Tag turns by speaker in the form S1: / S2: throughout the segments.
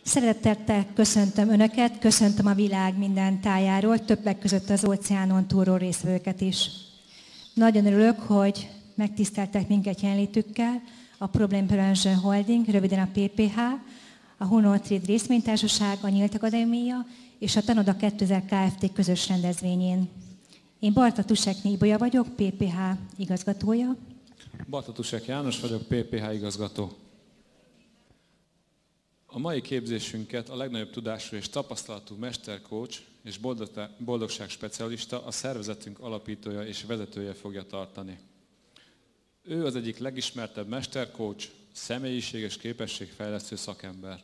S1: Szeretettel köszöntöm Önöket, köszöntöm a világ minden tájáról, többek között az óceánon túlról résztvevőket is. Nagyon örülök, hogy megtiszteltek minket jelenlétükkel a Problem Prevention Holding, röviden a PPH, a Hunor Trade Részvénytársaság, a Nyílt Akadémia és a Tanoda 2000 Kft. Közös rendezvényén. Én Barta Tuseknyi Ibolya vagyok, PPH igazgatója.
S2: Barta Tusek János vagyok, PPH igazgató. A mai képzésünket a legnagyobb tudású és tapasztalatú mestercoach és boldogság specialista, a szervezetünk alapítója és vezetője fogja tartani. Ő az egyik legismertebb mestercoach, személyiség és képességfejlesztő szakember.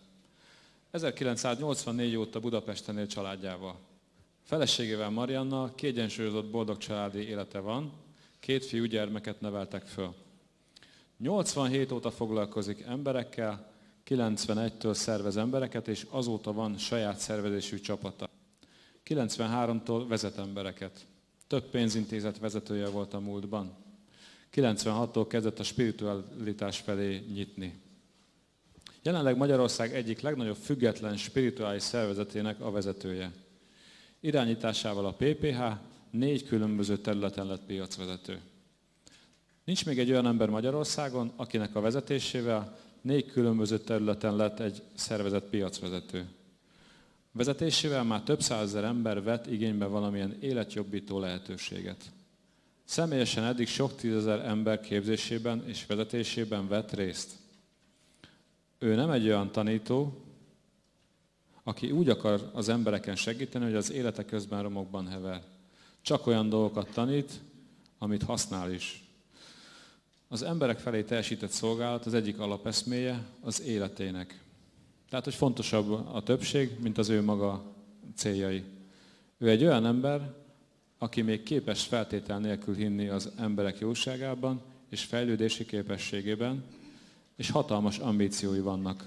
S2: 1984 óta Budapesten él családjával. Feleségével Mariannal kiegyensúlyozott boldog családi élete van, 2 fiúgyermeket neveltek föl. 87 óta foglalkozik emberekkel, 91-től szervez embereket, és azóta van saját szervezésű csapata. 93-tól vezet embereket. Több pénzintézet vezetője volt a múltban. 96-tól kezdett a spiritualitás felé nyitni. Jelenleg Magyarország egyik legnagyobb független spirituális szervezetének a vezetője. Irányításával a PPH 4 különböző területen lett piacvezető. Nincs még egy olyan ember Magyarországon, akinek a vezetésével 4 különböző területen lett egy szervezet piacvezető. Vezetésével már több százezer ember vett igénybe valamilyen életjobbító lehetőséget. Személyesen eddig sok tízezer ember képzésében és vezetésében vett részt. Ő nem egy olyan tanító, aki úgy akar az embereken segíteni, hogy az élete közben romokban hever. Csak olyan dolgokat tanít, amit használ is. Az emberek felé teljesített szolgálat az egyik alapeszméje az életének. Tehát, hogy fontosabb a többség, mint az ő maga céljai. Ő egy olyan ember, aki még képes feltétel nélkül hinni az emberek jóságában és fejlődési képességében, és hatalmas ambíciói vannak.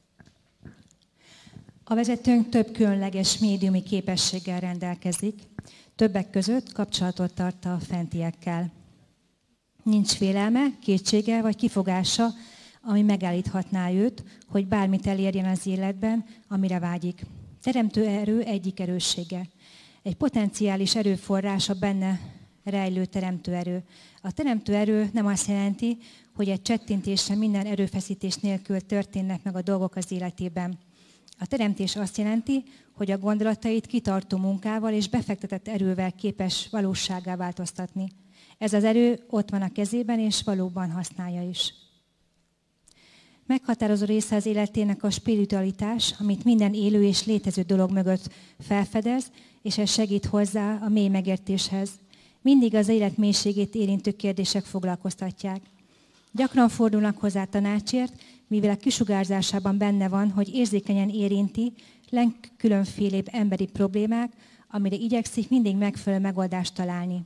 S1: A vezetőnk több különleges médiumi képességgel rendelkezik, többek között kapcsolatot tart a fentiekkel. Nincs félelme, kétsége vagy kifogása, ami megállíthatná őt, hogy bármit elérjen az életben, amire vágyik. Teremtő erő egyik erőssége. Egy potenciális erőforrás a benne rejlő teremtő erő. A teremtő erő nem azt jelenti, hogy egy csettintésre minden erőfeszítés nélkül történnek meg a dolgok az életében. A teremtés azt jelenti, hogy a gondolatait kitartó munkával és befektetett erővel képes valósággá változtatni. Ez az erő ott van a kezében, és valóban használja is. Meghatározó része az életének a spiritualitás, amit minden élő és létező dolog mögött felfedez, és ez segít hozzá a mély megértéshez. Mindig az élet mélységét érintő kérdések foglalkoztatják. Gyakran fordulnak hozzá tanácsért, mivel a kisugárzásában benne van, hogy érzékenyen érinti legkülönfélébb emberi problémák, amire igyekszik mindig megfelelő megoldást találni.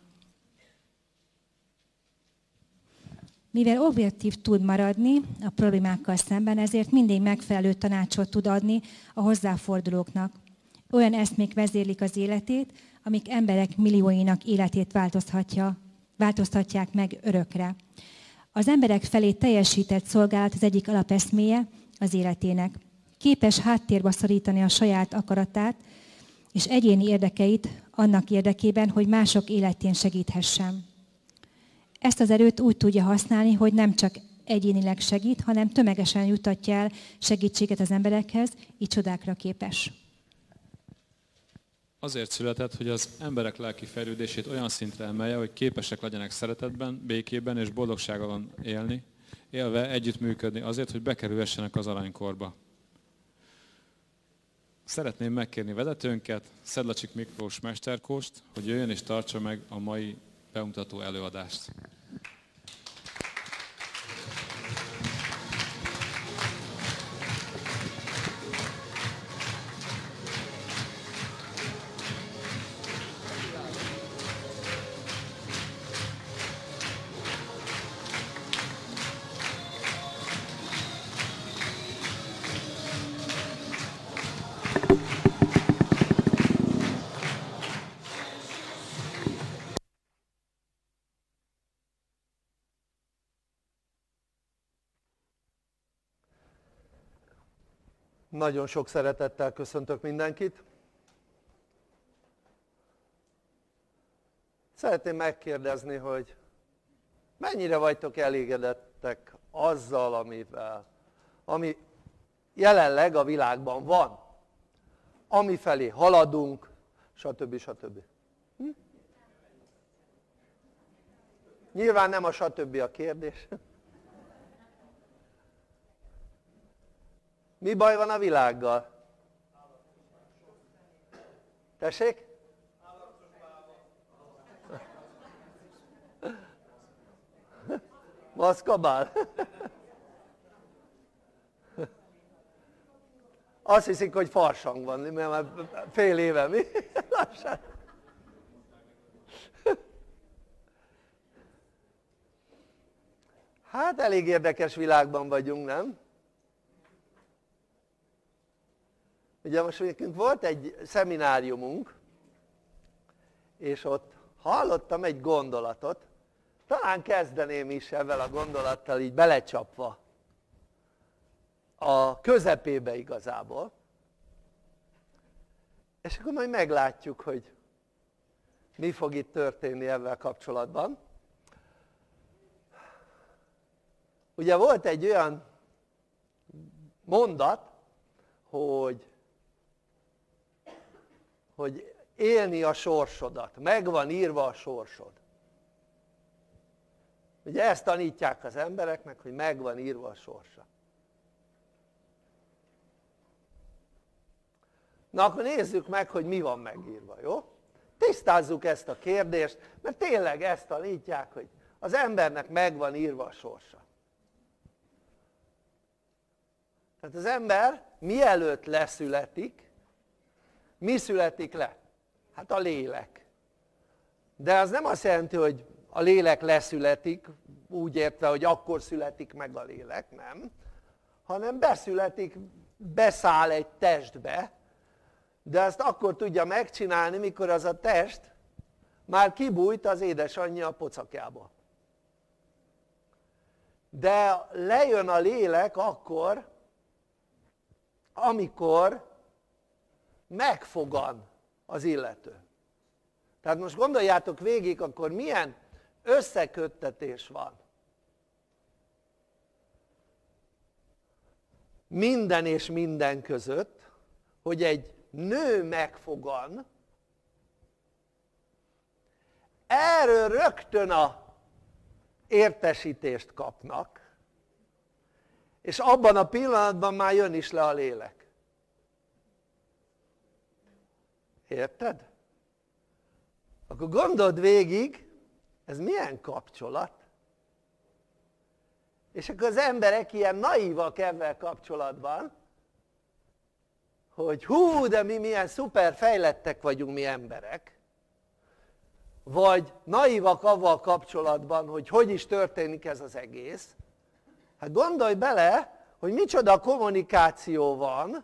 S1: Mivel objektív tud maradni a problémákkal szemben, ezért mindig megfelelő tanácsot tud adni a hozzáfordulóknak. Olyan eszmék vezérlik az életét, amik emberek millióinak életét változtatják meg örökre. Az emberek felé teljesített szolgálat az egyik alapeszméje az életének. Képes háttérbe szorítani a saját akaratát és egyéni érdekeit annak érdekében, hogy mások életén segíthessen. Ezt az erőt úgy tudja használni, hogy nem csak egyénileg segít, hanem tömegesen juttatja el segítséget az emberekhez, így csodákra képes.
S2: Azért született, hogy az emberek lelki fejlődését olyan szintre emelje, hogy képesek legyenek szeretetben, békében és boldogságban élni, élve együttműködni azért, hogy bekerülhessenek az aranykorba. Szeretném megkérni vezetőnket, Szedlacsik Miklós mesterkóst, hogy jöjjön és tartsa meg a mai bemutató előadást.
S3: Nagyon sok szeretettel köszöntök mindenkit. Szeretném megkérdezni, hogy mennyire vagytok elégedettek azzal, ami jelenleg a világban van, amifelé haladunk, stb. Stb. Nyilván nem a stb. A kérdés. Mi baj van a világgal? Tessék? Maszkabál? Azt hiszik, hogy farsang van, mert már fél éve, mi? Hát elég érdekes világban vagyunk, nem? Ugye most nekünk volt egy szemináriumunk, és ott hallottam egy gondolatot, talán kezdeném is ezzel a gondolattal így belecsapva a közepébe igazából, és akkor majd meglátjuk, hogy mi fog itt történni ezzel kapcsolatban. Ugye volt egy olyan mondat, hogy élni a sorsodat, meg van írva a sorsod. Ugye ezt tanítják az embereknek, hogy meg van írva a sorsa. Na akkor nézzük meg, hogy mi van megírva, jó? Tisztázzuk ezt a kérdést, mert tényleg ezt tanítják, hogy az embernek meg van írva a sorsa. Tehát az ember mielőtt leszületik, mi születik le? Hát a lélek. De az nem azt jelenti, hogy a lélek leszületik, úgy értve, hogy akkor születik meg a lélek, nem. Hanem beszületik, beszáll egy testbe, de ezt akkor tudja megcsinálni, mikor az a test már kibújt az édesanyja pocakjába. De lejön a lélek akkor, amikor megfogan az illető. Tehát most gondoljátok végig, akkor milyen összeköttetés van minden és minden között, hogy egy nő megfogan, erről rögtön a értesítést kapnak, és abban a pillanatban már jön is le a lélek. Érted? Akkor gondold végig, ez milyen kapcsolat? És akkor az emberek ilyen naívak ebben kapcsolatban, hogy hú, de mi milyen szuper fejlettek vagyunk mi emberek, vagy naívak avval kapcsolatban, hogy hogy is történik ez az egész. Hát gondolj bele, hogy micsoda kommunikáció van,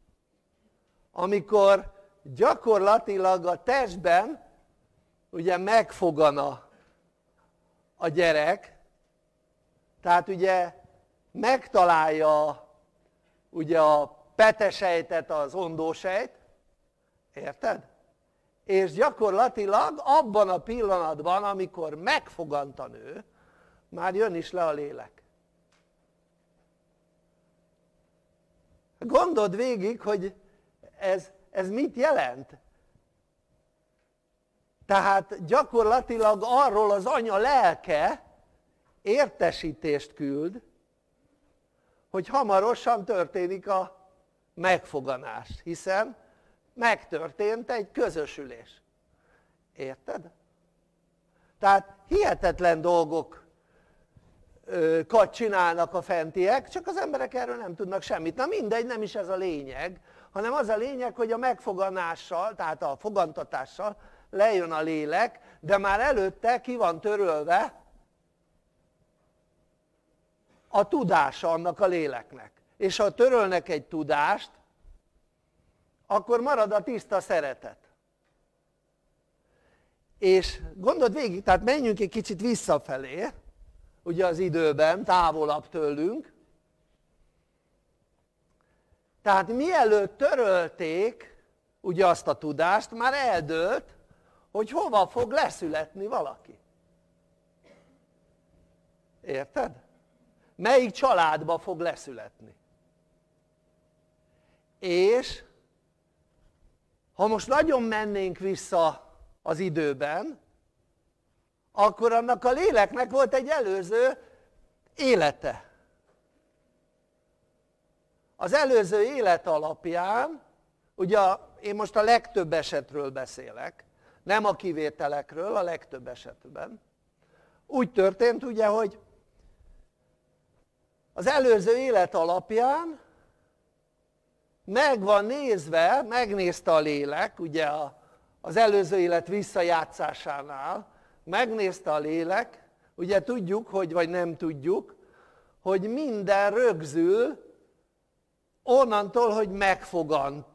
S3: amikor gyakorlatilag a testben ugye megfogan a gyerek, tehát ugye megtalálja ugye a petesejtet az ondósejt, érted? És gyakorlatilag abban a pillanatban, amikor megfogant a nő, már jön is le a lélek. Gondold végig, hogy ez mit jelent? Tehát gyakorlatilag arról az anya lelke értesítést küld, hogy hamarosan történik a megfoganás, hiszen megtörtént egy közösülés. Érted? Tehát hihetetlen dolgokat csinálnak a fentiek, csak az emberek erről nem tudnak semmit. Na mindegy, nem is ez a lényeg, hanem az a lényeg, hogy a megfoganással, tehát a fogantatással lejön a lélek, de már előtte ki van törölve a tudása annak a léleknek. És ha törölnek egy tudást, akkor marad a tiszta szeretet. És gondold végig, tehát menjünk egy kicsit visszafelé, ugye az időben, távolabb tőlünk, Tehát mielőtt törölték ugye azt a tudást, már eldőlt, hogy hova fog leszületni valaki. Érted? Melyik családba fog leszületni. És ha most nagyon mennénk vissza az időben, akkor annak a léleknek volt egy előző élete. Az előző élet alapján, ugye én most a legtöbb esetről beszélek, nem a kivételekről, a legtöbb esetben. Úgy történt ugye, hogy az előző élet alapján meg van nézve, megnézte a lélek, ugye az előző élet visszajátszásánál, megnézte a lélek, ugye tudjuk, hogy, vagy nem tudjuk, hogy minden rögzül onnantól, hogy megfogant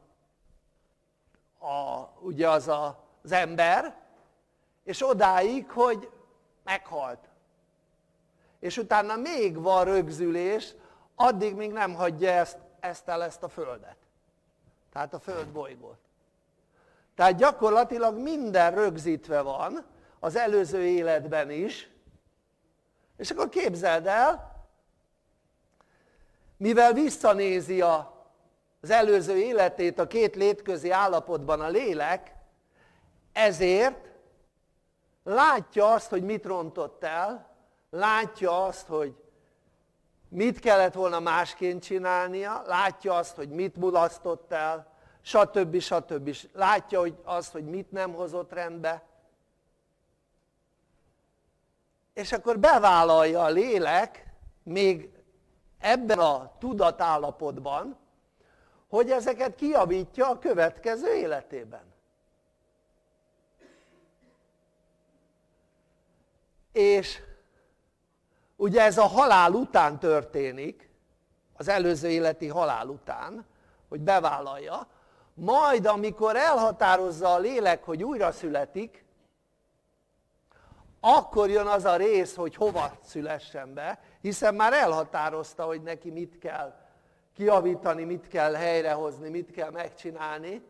S3: ugye az ember, és odáig, hogy meghalt. És utána még van rögzülés, addig még nem hagyja ezt a földet. Tehát a földbolygót. Tehát gyakorlatilag minden rögzítve van, az előző életben is, és akkor képzeld el, mivel visszanézi az előző életét a két létközi állapotban a lélek, ezért látja azt, hogy mit rontott el, látja azt, hogy mit kellett volna másként csinálnia, látja azt, hogy mit mulasztott el, stb. Stb. Látja azt, hogy mit nem hozott rendbe. És akkor bevállalja a lélek még ebben a tudatállapotban, hogy ezeket kijavítja a következő életében. És ugye ez a halál után történik, az előző életi halál után, hogy bevállalja, majd amikor elhatározza a lélek, hogy újra születik, akkor jön az a rész, hogy hova szülessen be, hiszen már elhatározta, hogy neki mit kell kijavítani, mit kell helyrehozni, mit kell megcsinálni.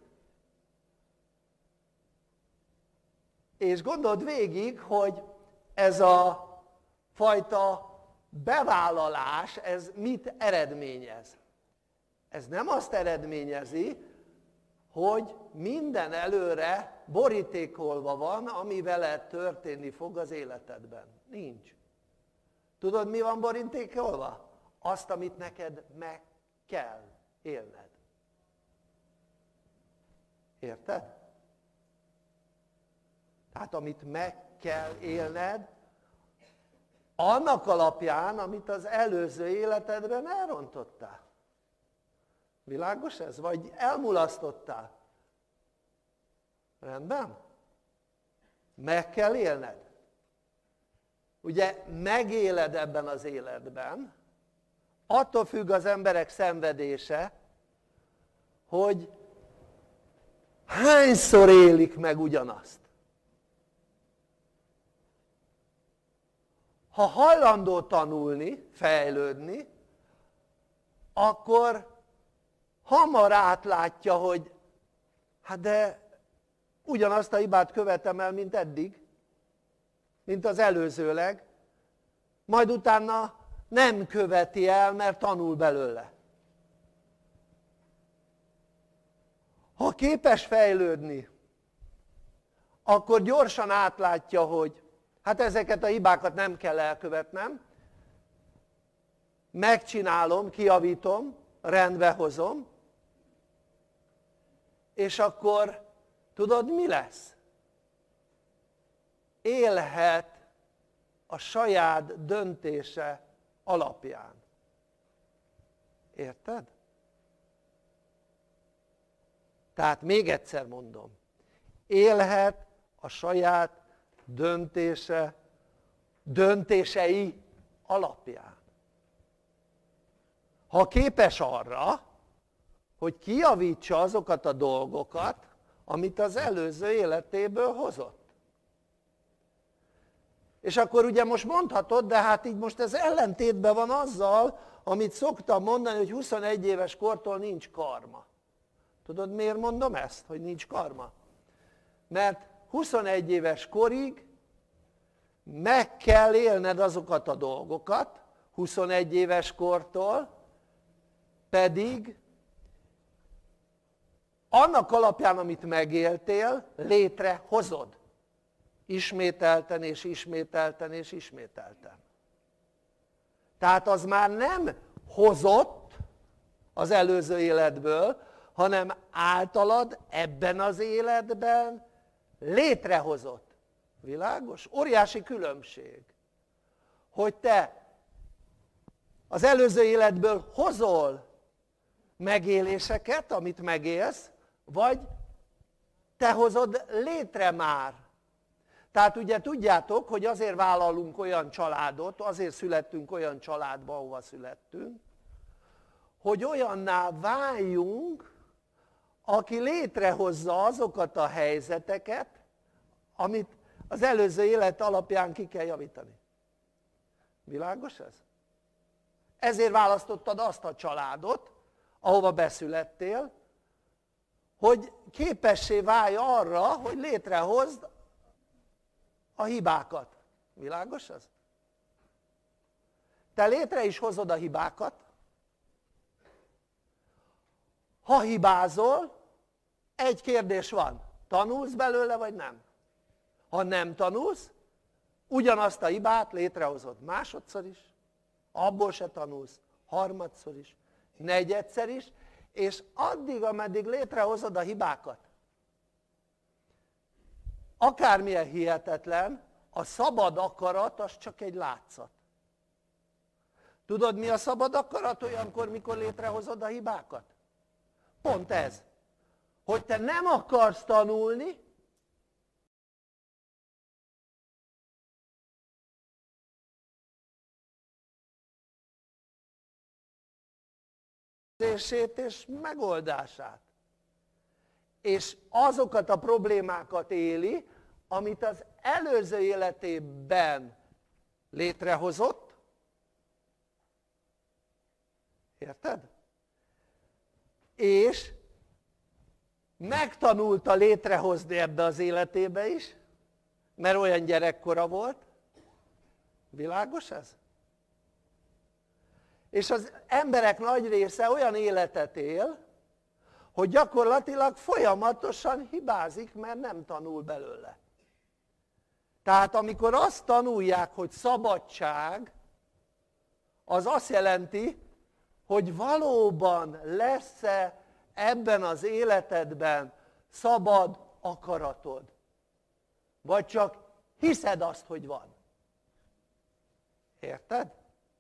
S3: És gondold végig, hogy ez a fajta bevállalás, ez mit eredményez? Ez nem azt eredményezi, hogy minden előre borítékolva van, ami veled történni fog az életedben. Nincs. Tudod, mi van borítékolva? Azt, amit neked meg kell élned. Érted? Tehát amit meg kell élned, annak alapján, amit az előző életedben elrontottál. Világos ez? Vagy elmulasztottál? Rendben? Meg kell élned. Ugye megéled ebben az életben, attól függ az emberek szenvedése, hogy hányszor élik meg ugyanazt. Ha hajlandó tanulni, fejlődni, akkor hamar átlátja, hogy hát de ugyanazt a hibát követem el, mint eddig, mint az előzőleg, majd utána nem követi el, mert tanul belőle. Ha képes fejlődni, akkor gyorsan átlátja, hogy hát ezeket a hibákat nem kell elkövetnem, megcsinálom, kijavítom, rendbe hozom, és akkor tudod, mi lesz? Élhet a saját döntése alapján. Érted? Tehát még egyszer mondom, élhet a saját döntései alapján. Ha képes arra, hogy kijavítsa azokat a dolgokat, amit az előző életéből hozott. És akkor ugye most mondhatod, de hát így most ez ellentétben van azzal, amit szoktam mondani, hogy 21 éves kortól nincs karma. Tudod, miért mondom ezt, hogy nincs karma? Mert 21 éves korig meg kell élned azokat a dolgokat, 21 éves kortól pedig annak alapján, amit megéltél, létrehozod. Ismételten és ismételten és ismételten. Tehát az már nem hozott az előző életből, hanem általad ebben az életben létrehozott. Világos? Óriási különbség, hogy te az előző életből hozol megéléseket, amit megélsz, vagy te hozod létre már. Tehát ugye tudjátok, hogy azért vállalunk olyan családot, azért születtünk olyan családba, ahova születtünk, hogy olyanná váljunk, aki létrehozza azokat a helyzeteket, amit az előző élet alapján ki kell javítani. Világos ez? Ezért választottad azt a családot, ahova beszülettél, hogy képessé válj arra, hogy létrehozd a hibákat. Világos ez? Te létre is hozod a hibákat. Ha hibázol, egy kérdés van, tanulsz belőle vagy nem? Ha nem tanulsz, ugyanazt a hibát létrehozod másodszor is, abból se tanulsz, harmadszor is, negyedszer is, és addig, ameddig létrehozod a hibákat. Akármilyen hihetetlen, a szabad akarat az csak egy látszat. Tudod, mi a szabad akarat olyankor, mikor létrehozod a hibákat? Pont ez, hogy te nem akarsz tanulni, és megoldását. És azokat a problémákat éli, amit az előző életében létrehozott. Érted? És megtanulta létrehozni ebbe az életébe is, mert olyan gyerekkora volt. Világos ez? És az emberek nagy része olyan életet él, hogy gyakorlatilag folyamatosan hibázik, mert nem tanul belőle. Tehát amikor azt tanulják, hogy szabadság, az azt jelenti, hogy valóban lesz-e ebben az életedben szabad akaratod. Vagy csak hiszed azt, hogy van. Érted?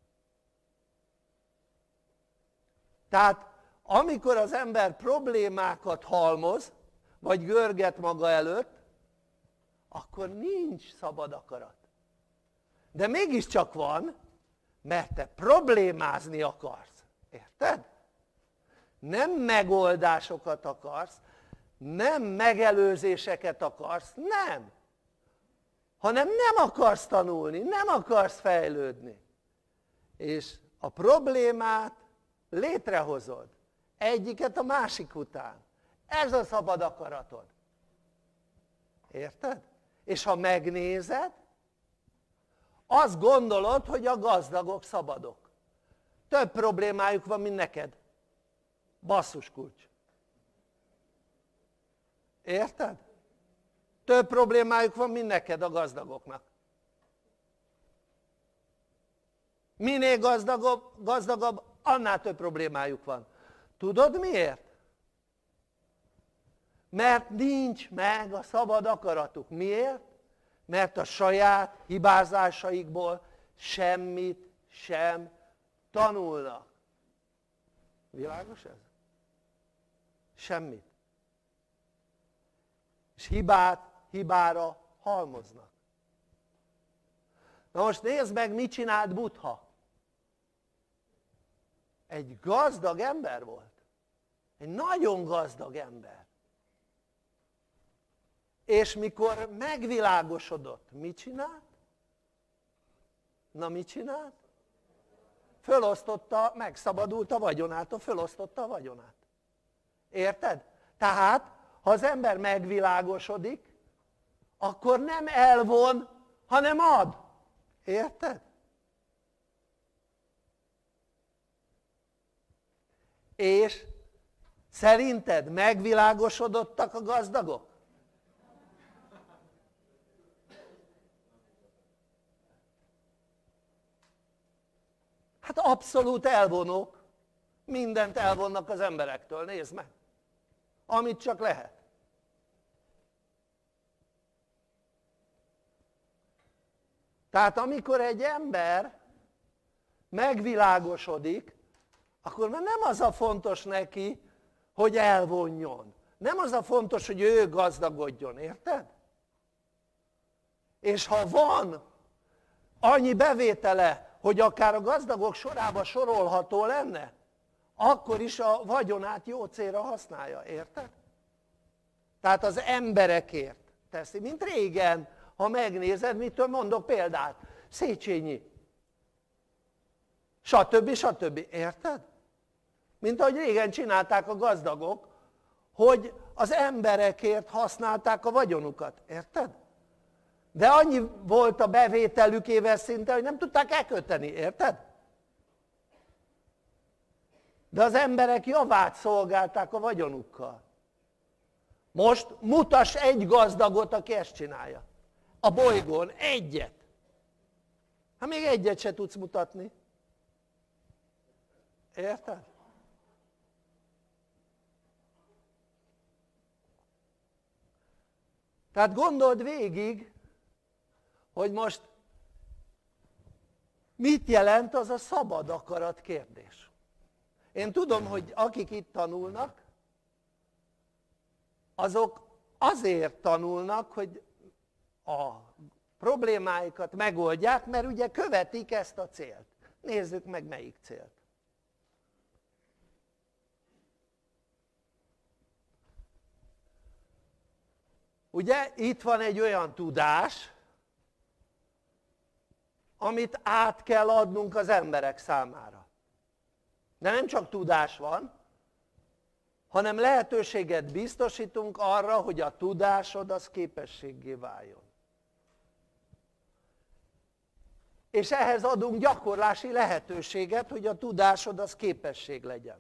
S3: Tehát amikor az ember problémákat halmoz, vagy görget maga előtt, akkor nincs szabad akarat. De mégiscsak van, mert te problémázni akarsz. Érted? Nem megoldásokat akarsz, nem megelőzéseket akarsz, nem. Hanem nem akarsz tanulni, nem akarsz fejlődni. És a problémát létrehozod. Egyiket a másik után. Ez a szabad akaratod. Érted? És ha megnézed, azt gondolod, hogy a gazdagok szabadok. Több problémájuk van, mint neked. Basszuskulcs. Érted? Több problémájuk van, mint neked a gazdagoknak. Minél gazdagabb, annál több problémájuk van. Tudod miért? Mert nincs meg a szabad akaratuk. Miért? Mert a saját hibázásaikból semmit sem tanulnak. Világos ez? Semmit. És hibára halmoznak. Na most nézd meg, mit csinált Buddha. Egy gazdag ember volt. Egy nagyon gazdag ember. És mikor megvilágosodott, mit csinált? Na, mit csinált? megszabadult a vagyonától, fölosztotta a vagyonát. Érted? Tehát, ha az ember megvilágosodik, akkor nem elvon, hanem ad. Érted? És szerinted megvilágosodottak a gazdagok? Hát abszolút elvonók, mindent elvonnak az emberektől, nézd meg, amit csak lehet. Tehát amikor egy ember megvilágosodik, akkor már nem az a fontos neki, hogy elvonjon. Nem az a fontos, hogy ő gazdagodjon, érted? És ha van annyi bevétele, hogy akár a gazdagok sorába sorolható lenne, akkor is a vagyonát jó célra használja, érted? Tehát az emberekért teszi, mint régen, ha megnézed, mitől mondok példát, Széchenyi, stb. Érted? Mint ahogy régen csinálták a gazdagok, hogy az emberekért használták a vagyonukat, érted? De annyi volt a bevételük éves szinten, hogy nem tudták elkölteni, érted? De az emberek javát szolgálták a vagyonukkal. Most mutass egy gazdagot, aki ezt csinálja. A bolygón egyet. Hát még egyet se tudsz mutatni. Érted? Tehát gondold végig, hogy most mit jelent az a szabad akarat kérdés. Én tudom, hogy akik itt tanulnak, azok azért tanulnak, hogy a problémáikat megoldják, mert ugye követik ezt a célt. Nézzük meg, melyik célt. Ugye itt van egy olyan tudás, amit át kell adnunk az emberek számára. De nem csak tudás van, hanem lehetőséget biztosítunk arra, hogy a tudásod az képességgé váljon. És ehhez adunk gyakorlási lehetőséget, hogy a tudásod az képesség legyen.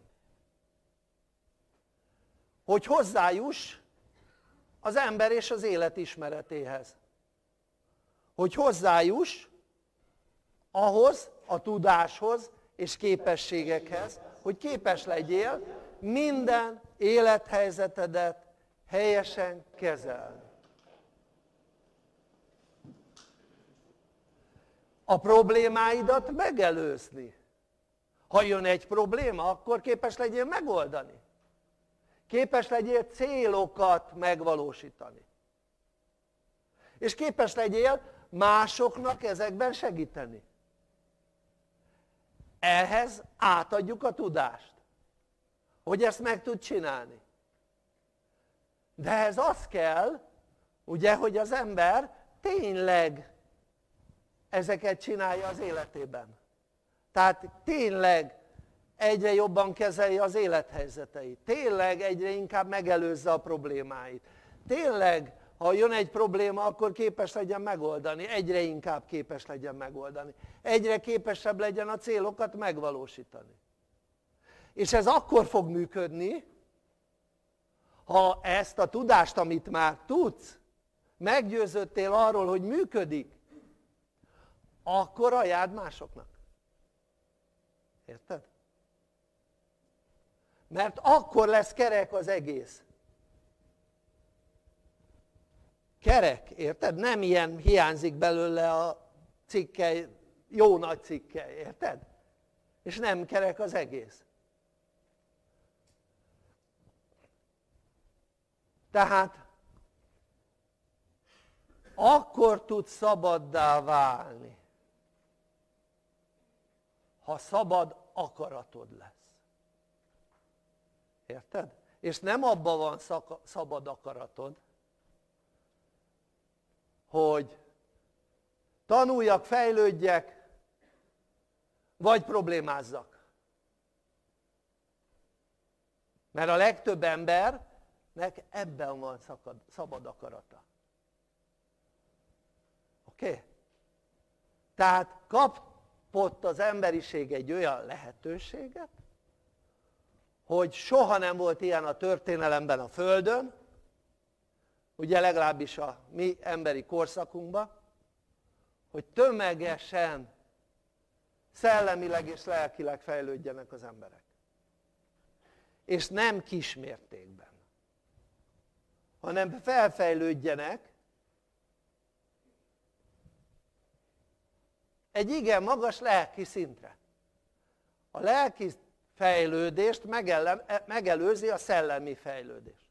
S3: Hogy hozzájuss az ember és az élet ismeretéhez. Hogy hozzájuss ahhoz, a tudáshoz és képességekhez, hogy képes legyél minden élethelyzetedet helyesen kezelni. A problémáidat megelőzni. Ha jön egy probléma, akkor képes legyél megoldani. Képes legyél célokat megvalósítani. És képes legyél másoknak ezekben segíteni. Ehhez átadjuk a tudást, hogy ezt meg tud csinálni. De ehhez az kell, ugye, hogy az ember tényleg ezeket csinálja az életében. Tehát tényleg egyre jobban kezelje az élethelyzeteit. Tényleg egyre inkább megelőzze a problémáit. Tényleg, ha jön egy probléma, akkor képes legyen megoldani. Egyre inkább képes legyen megoldani. Egyre képesebb legyen a célokat megvalósítani. És ez akkor fog működni, ha ezt a tudást, amit már tudsz, meggyőződtél arról, hogy működik, akkor ajánld másoknak. Érted? Mert akkor lesz kerek az egész. Kerek, érted? Nem ilyen hiányzik belőle a cikkely, jó nagy cikkely, érted? És nem kerek az egész. Tehát akkor tudsz szabaddá válni, ha szabad akaratod lesz. Érted? És nem abban van szabad akaratod, hogy tanuljak, fejlődjek, vagy problémázzak. Mert a legtöbb embernek ebben van szabad akarata. Oké? Tehát kapott az emberiség egy olyan lehetőséget, hogy soha nem volt ilyen a történelemben a Földön, ugye legalábbis a mi emberi korszakunkban, hogy tömegesen szellemileg és lelkileg fejlődjenek az emberek. És nem kismértékben, hanem felfejlődjenek egy igen magas lelki szintre. A lelki fejlődést megelőzi a szellemi fejlődés.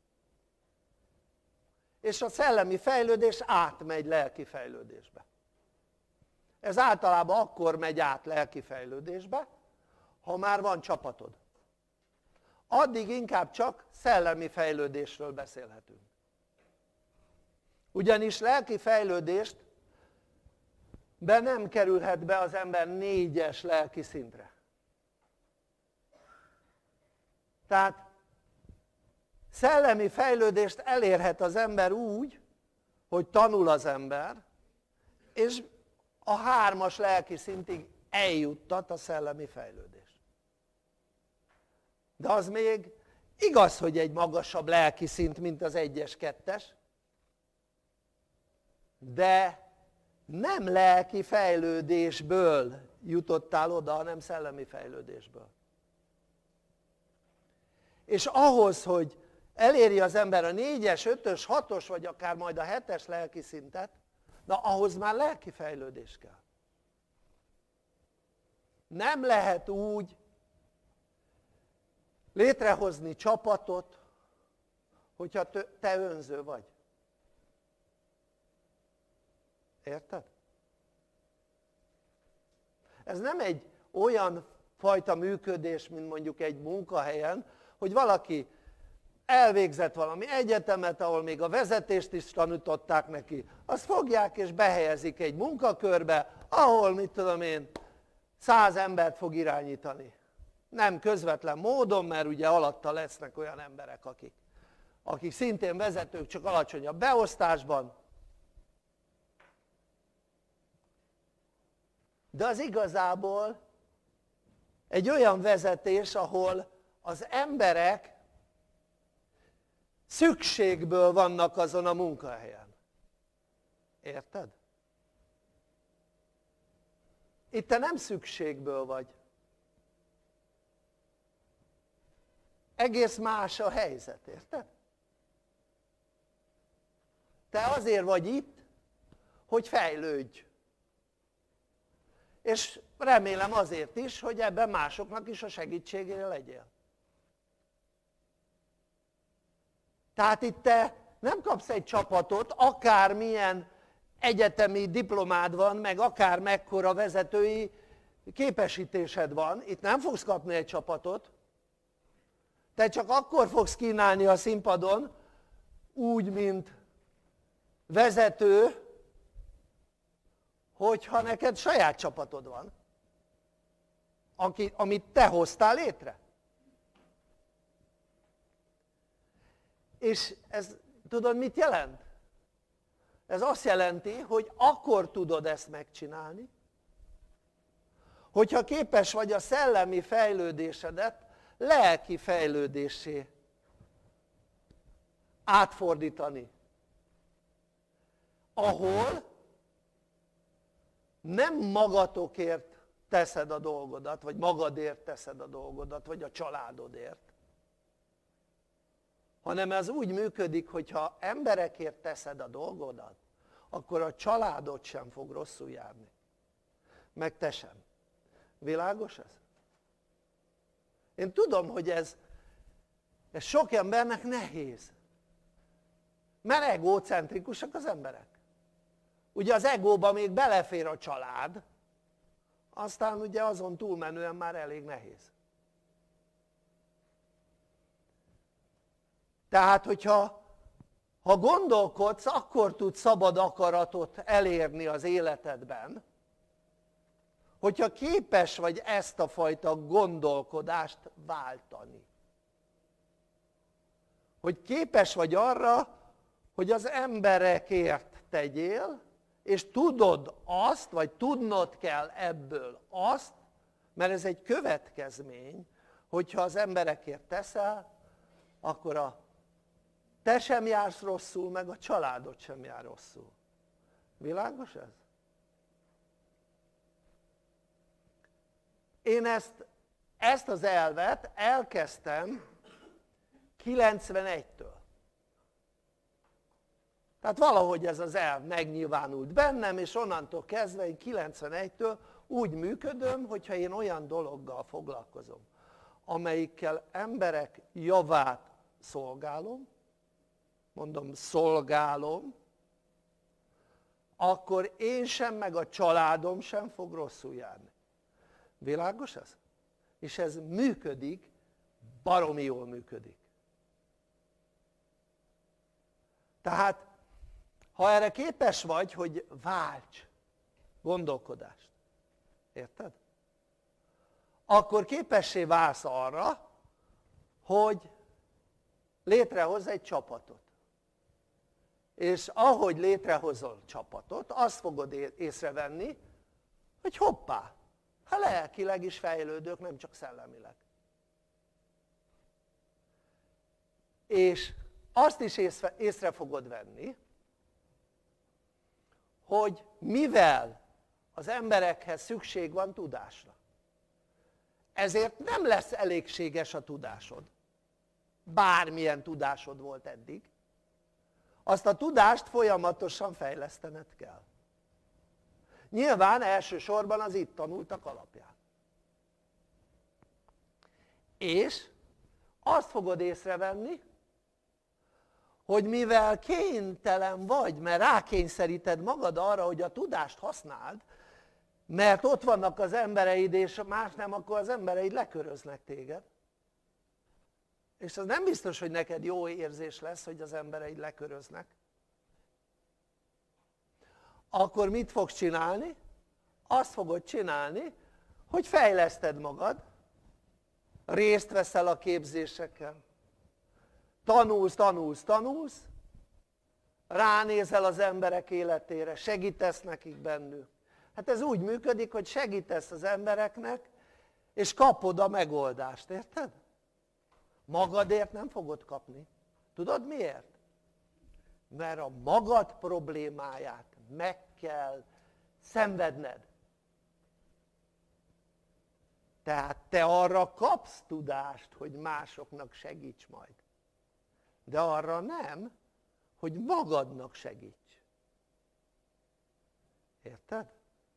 S3: És a szellemi fejlődés átmegy lelki fejlődésbe. Ez általában akkor megy át lelki fejlődésbe, ha már van csapatod. Addig inkább csak szellemi fejlődésről beszélhetünk. Ugyanis lelki fejlődést nem kerülhet be az ember 4-es lelki szintre. Tehát szellemi fejlődést elérhet az ember úgy, hogy tanul az ember, és a 3-as lelki szintig eljuttat a szellemi fejlődés. De az még igaz, hogy egy magasabb lelki szint, mint az 1-es, 2-es, de nem lelki fejlődésből jutottál oda, hanem szellemi fejlődésből. És ahhoz, hogy eléri az ember a 4-es, 5-ös, 6-os, vagy akár majd a 7-es lelki szintet, na ahhoz már lelki fejlődés kell. Nem lehet úgy létrehozni csapatot, hogyha te önző vagy. Érted? Ez nem egy olyan fajta működés, mint mondjuk egy munkahelyen, hogy valaki elvégzett valami egyetemet, ahol még a vezetést is tanították neki, azt fogják és behelyezik egy munkakörbe, ahol, mit tudom én, 100 embert fog irányítani. Nem közvetlen módon, mert ugye alatta lesznek olyan emberek, akik szintén vezetők, csak alacsonyabb beosztásban. De az igazából egy olyan vezetés, ahol az emberek szükségből vannak azon a munkahelyen. Érted? Itt te nem szükségből vagy. Egész más a helyzet, érted? Te azért vagy itt, hogy fejlődj. És remélem azért is, hogy ebben másoknak is a segítségére legyél. Tehát itt te nem kapsz egy csapatot, akármilyen egyetemi diplomád van, meg akár mekkora vezetői képesítésed van, itt nem fogsz kapni egy csapatot, te csak akkor fogsz kínálni a színpadon, úgy, mint vezető, hogyha neked saját csapatod van, amit te hoztál létre. És ez tudod mit jelent? Ez azt jelenti, hogy akkor tudod ezt megcsinálni, hogyha képes vagy a szellemi fejlődésedet lelki fejlődéssé átfordítani, ahol nem magatokért teszed a dolgodat, vagy magadért teszed a dolgodat, vagy a családodért, hanem ez úgy működik, hogyha emberekért teszed a dolgodat, akkor a családod sem fog rosszul járni. Meg te sem. Világos ez? Én tudom, hogy ez sok embernek nehéz. Mert egócentrikusak az emberek. Ugye az egóba még belefér a család, aztán ugye azon túlmenően már elég nehéz. Tehát, hogyha gondolkodsz, akkor tudsz szabad akaratot elérni az életedben, hogyha képes vagy ezt a fajta gondolkodást váltani. Hogy képes vagy arra, hogy az emberekért tegyél, és tudod azt, vagy tudnod kell ebből azt, mert ez egy következmény, hogyha az emberekért teszel, akkor te sem jársz rosszul, meg a családod sem jár rosszul. Világos ez? Én ezt az elvet elkezdtem 91-től. Tehát valahogy ez az elv megnyilvánult bennem, és onnantól kezdve én 91-től úgy működöm, hogyha én olyan dologgal foglalkozom, amelyikkel emberek javát szolgálom, mondom szolgálom, akkor én sem, meg a családom sem fog rosszul járni. Világos ez? És ez működik, baromi jól működik. Tehát, ha erre képes vagy, hogy válts gondolkodást, érted? Akkor képessé válsz arra, hogy létrehozz egy csapatot. És ahogy létrehozol csapatot, azt fogod észrevenni, hogy hoppá, hát lelkileg is fejlődök, nem csak szellemileg. És azt is észre fogod venni, hogy mivel az emberekhez szükség van tudásra, ezért nem lesz elégséges a tudásod. Bármilyen tudásod volt eddig, azt a tudást folyamatosan fejlesztened kell. Nyilván elsősorban az itt tanultak alapján. És azt fogod észrevenni, hogy mivel kénytelen vagy, mert rákényszeríted magad arra, hogy a tudást használd, mert ott vannak az embereid, és más nem, akkor az embereid leköröznek téged. És az nem biztos, hogy neked jó érzés lesz, hogy az embereid leköröznek. Akkor mit fogsz csinálni? Azt fogod csinálni, hogy fejleszted magad, részt veszel a képzéseken, tanulsz, ránézel az emberek életére, segítesz nekik bennük. Hát ez úgy működik, hogy segítesz az embereknek, és kapod a megoldást, érted? Magadért nem fogod kapni. Tudod miért? Mert a magad problémáját meg kell szenvedned. Tehát te arra kapsz tudást, hogy másoknak segíts majd. De arra nem, hogy magadnak segíts. Érted?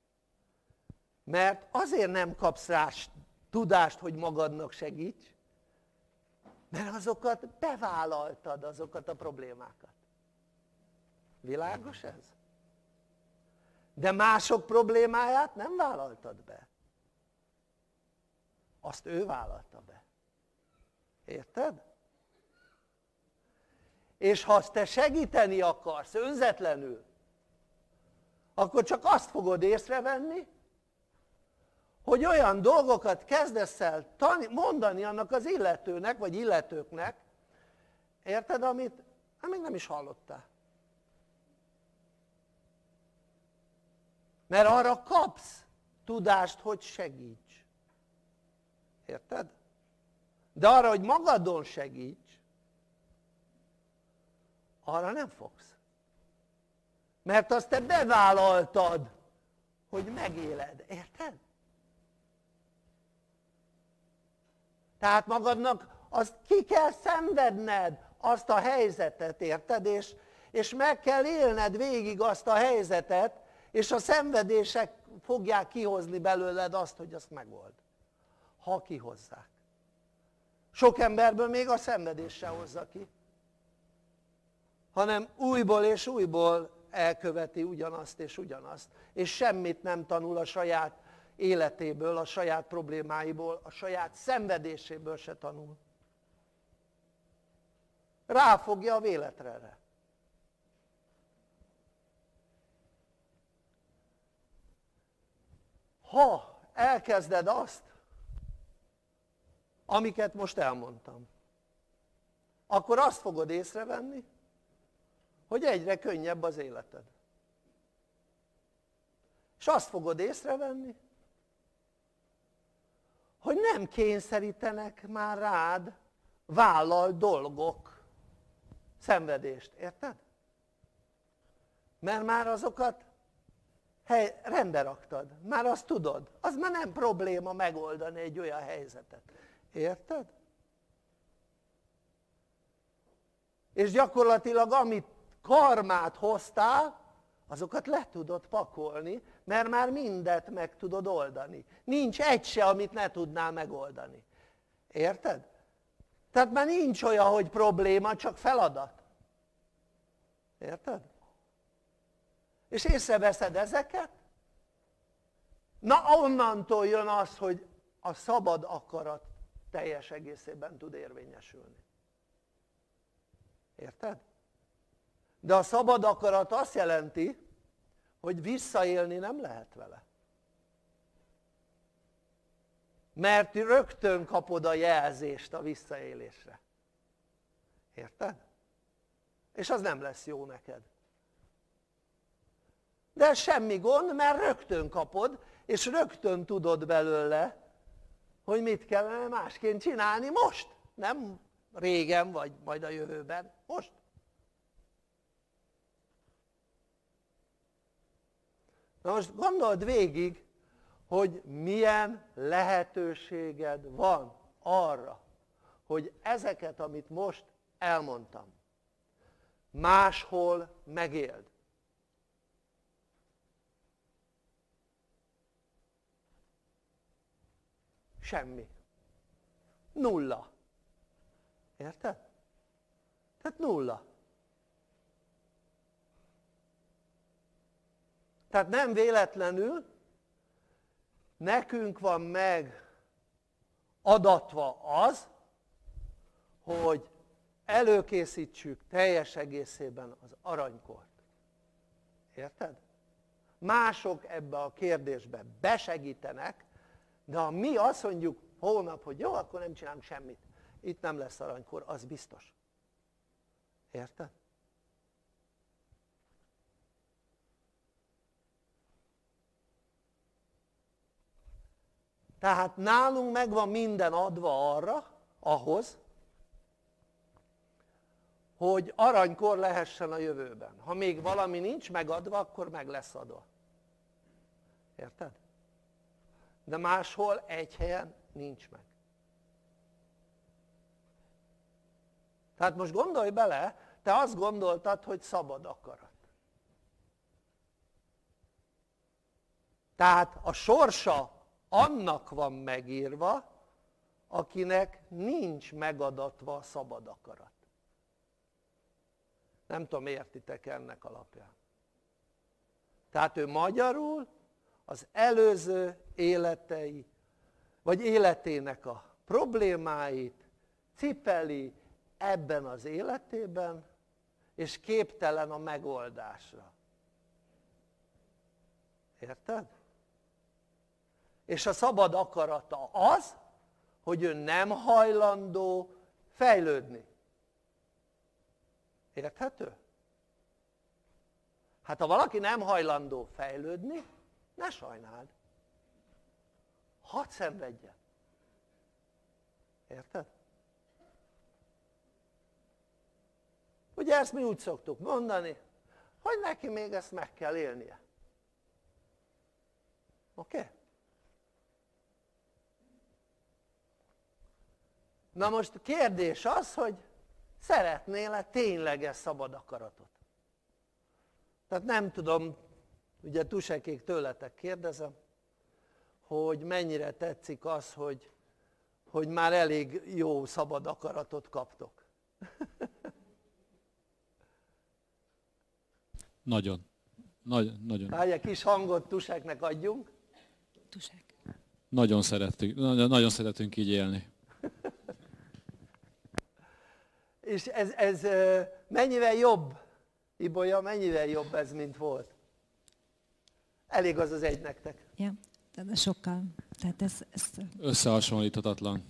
S3: Mert azért nem kapsz rá tudást, hogy magadnak segíts, mert azokat bevállaltad, azokat a problémákat. Világos ez? De mások problémáját nem vállaltad be. Azt ő vállalta be. Érted? És ha te segíteni akarsz önzetlenül, akkor csak azt fogod észrevenni, hogy olyan dolgokat kezdesz el mondani annak az illetőnek, vagy illetőknek, érted, amit még nem is hallottál. Mert arra kapsz tudást, hogy segíts. Érted? De arra, hogy magadon segíts, arra nem fogsz. Mert azt te bevállaltad, hogy megéled. Érted? Tehát magadnak azt ki kell szenvedned, azt a helyzetet, érted? És meg kell élned végig azt a helyzetet, és a szenvedések fogják kihozni belőled azt, hogy azt megold. Ha kihozzák. Sok emberből még a szenvedés se hozza ki, hanem újból és újból elköveti ugyanazt és ugyanazt, és semmit nem tanul a saját életéből, a saját problémáiból, a saját szenvedéséből se tanul. Ráfogja a véletrere. Ha elkezded azt, amiket most elmondtam, akkor azt fogod észrevenni, hogy egyre könnyebb az életed. És azt fogod észrevenni, hogy nem kényszerítenek már rád vállalt dolgok szenvedést, érted? Mert már azokat rendbe raktad, már azt tudod, az már nem probléma megoldani egy olyan helyzetet, érted? És gyakorlatilag amit karmát hoztál, azokat le tudod pakolni, mert már mindet meg tudod oldani. Nincs egy se, amit ne tudnál megoldani. Érted? Tehát már nincs olyan, hogy probléma, csak feladat. Érted? És észreveszed ezeket, na onnantól jön az, hogy a szabad akarat teljes egészében tud érvényesülni. Érted? De a szabad akarat azt jelenti, hogy visszaélni nem lehet vele. Mert rögtön kapod a jelzést a visszaélésre. Érted? És az nem lesz jó neked. De semmi gond, mert rögtön kapod, és rögtön tudod belőle, hogy mit kellene másként csinálni most. Nem régen, vagy majd a jövőben. Most. Na most gondold végig, hogy milyen lehetőséged van arra, hogy ezeket, amit most elmondtam, máshol megéld. Semmi. Nulla. Érted? Tehát nulla. Tehát nem véletlenül nekünk van meg adatva az, hogy előkészítsük teljes egészében az aranykort. Érted? Mások ebbe a kérdésbe besegítenek, de ha mi azt mondjuk holnap, hogy jó, akkor nem csinálunk semmit, itt nem lesz aranykor, az biztos. Érted? Tehát nálunk megvan minden adva arra, ahhoz, hogy aranykor lehessen a jövőben. Ha még valami nincs megadva, akkor meg lesz adva. Érted? De máshol egy helyen nincs meg. Tehát most gondolj bele, te azt gondoltad, hogy szabad akarat. Tehát a sorsa annak van megírva, akinek nincs megadatva a szabad akarat. Nem tudom, értitek ennek alapján. Tehát ő magyarul az előző életei, vagy életének a problémáit cipeli ebben az életében, és képtelen a megoldásra. Érted? És a szabad akarata az, hogy ő nem hajlandó fejlődni. Érthető? Hát ha valaki nem hajlandó fejlődni, ne sajnáld. Hadd szenvedjen. Érted? Ugye ezt mi úgy szoktuk mondani, hogy neki még ezt meg kell élnie. Oké? Na most kérdés az, hogy szeretnél-e tényleges szabad akaratot? Tehát nem tudom, ugye tusekék tőletek kérdezem, hogy mennyire tetszik az, hogy már elég jó szabad akaratot kaptok.
S2: Nagyon. Nagyon.
S3: Várj, egy kis hangot tuseknek adjunk.
S1: Tusek.
S2: Nagyon szeretünk így élni.
S3: És ez mennyivel jobb, Ibolya, mennyivel jobb ez, mint volt? Elég az az egy nektek.
S1: Ja. sokkal. Tehát ez
S2: összehasonlíthatatlan.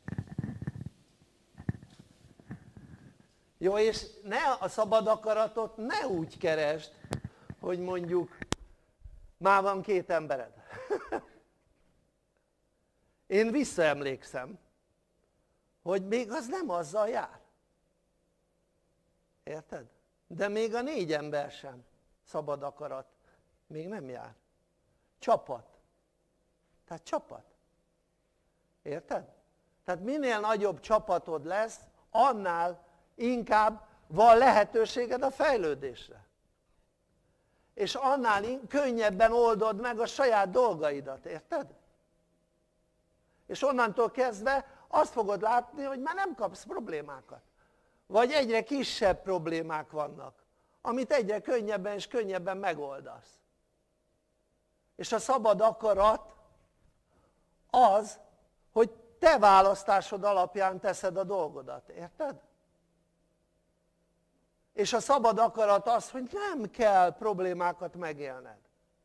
S3: Jó, és ne a szabad akaratot ne úgy keresd, hogy mondjuk már van 2 embered. Én visszaemlékszem, hogy még az nem azzal jár. Érted? De még a 4 ember sem szabad akarat. Még nem jár. Csapat. Tehát csapat. Érted? Tehát minél nagyobb csapatod lesz, annál inkább van lehetőséged a fejlődésre. És annál könnyebben oldod meg a saját dolgaidat, érted? És onnantól kezdve azt fogod látni, hogy már nem kapsz problémákat. Vagy egyre kisebb problémák vannak, amit egyre könnyebben és könnyebben megoldasz. És a szabad akarat az, hogy te választásod alapján teszed a dolgodat, érted? És a szabad akarat az, hogy nem kell problémákat megélned.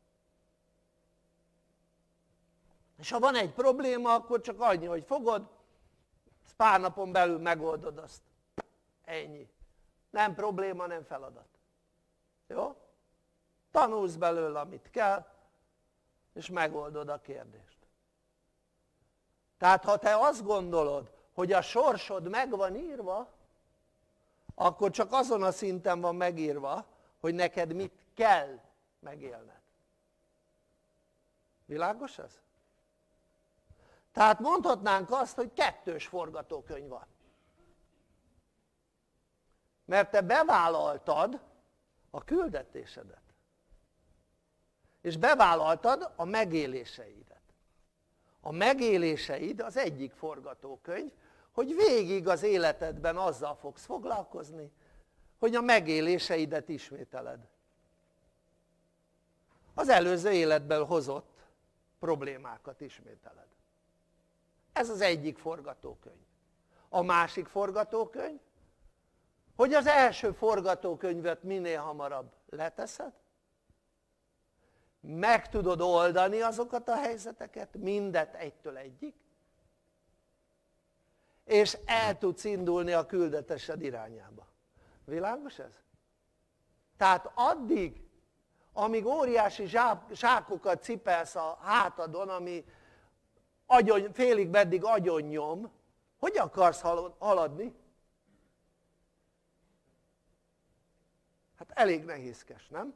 S3: És ha van egy probléma, akkor csak annyi, hogy fogod, pár napon belül megoldod azt. Ennyi. Nem probléma, nem feladat. Jó? Tanulsz belőle, amit kell, és megoldod a kérdést. Tehát ha te azt gondolod, hogy a sorsod meg van írva, akkor csak azon a szinten van megírva, hogy neked mit kell megélned. Világos ez? Tehát mondhatnánk azt, hogy 2 forgatókönyv van. Mert te bevállaltad a küldetésedet. És bevállaltad a megéléseidet. A megéléseid az egyik forgatókönyv, hogy végig az életedben azzal fogsz foglalkozni, hogy a megéléseidet ismételed. Az előző életben hozott problémákat ismételed. Ez az egyik forgatókönyv. A másik forgatókönyv, hogy az első forgatókönyvet minél hamarabb leteszed, meg tudod oldani azokat a helyzeteket, mindet egytől egyig, és el tudsz indulni a küldetésed irányába. Világos ez? Tehát addig, amíg óriási zsákokat cipelsz a hátadon, ami félig meddig agyonnyom, hogy akarsz haladni? Hát elég nehézkes, nem?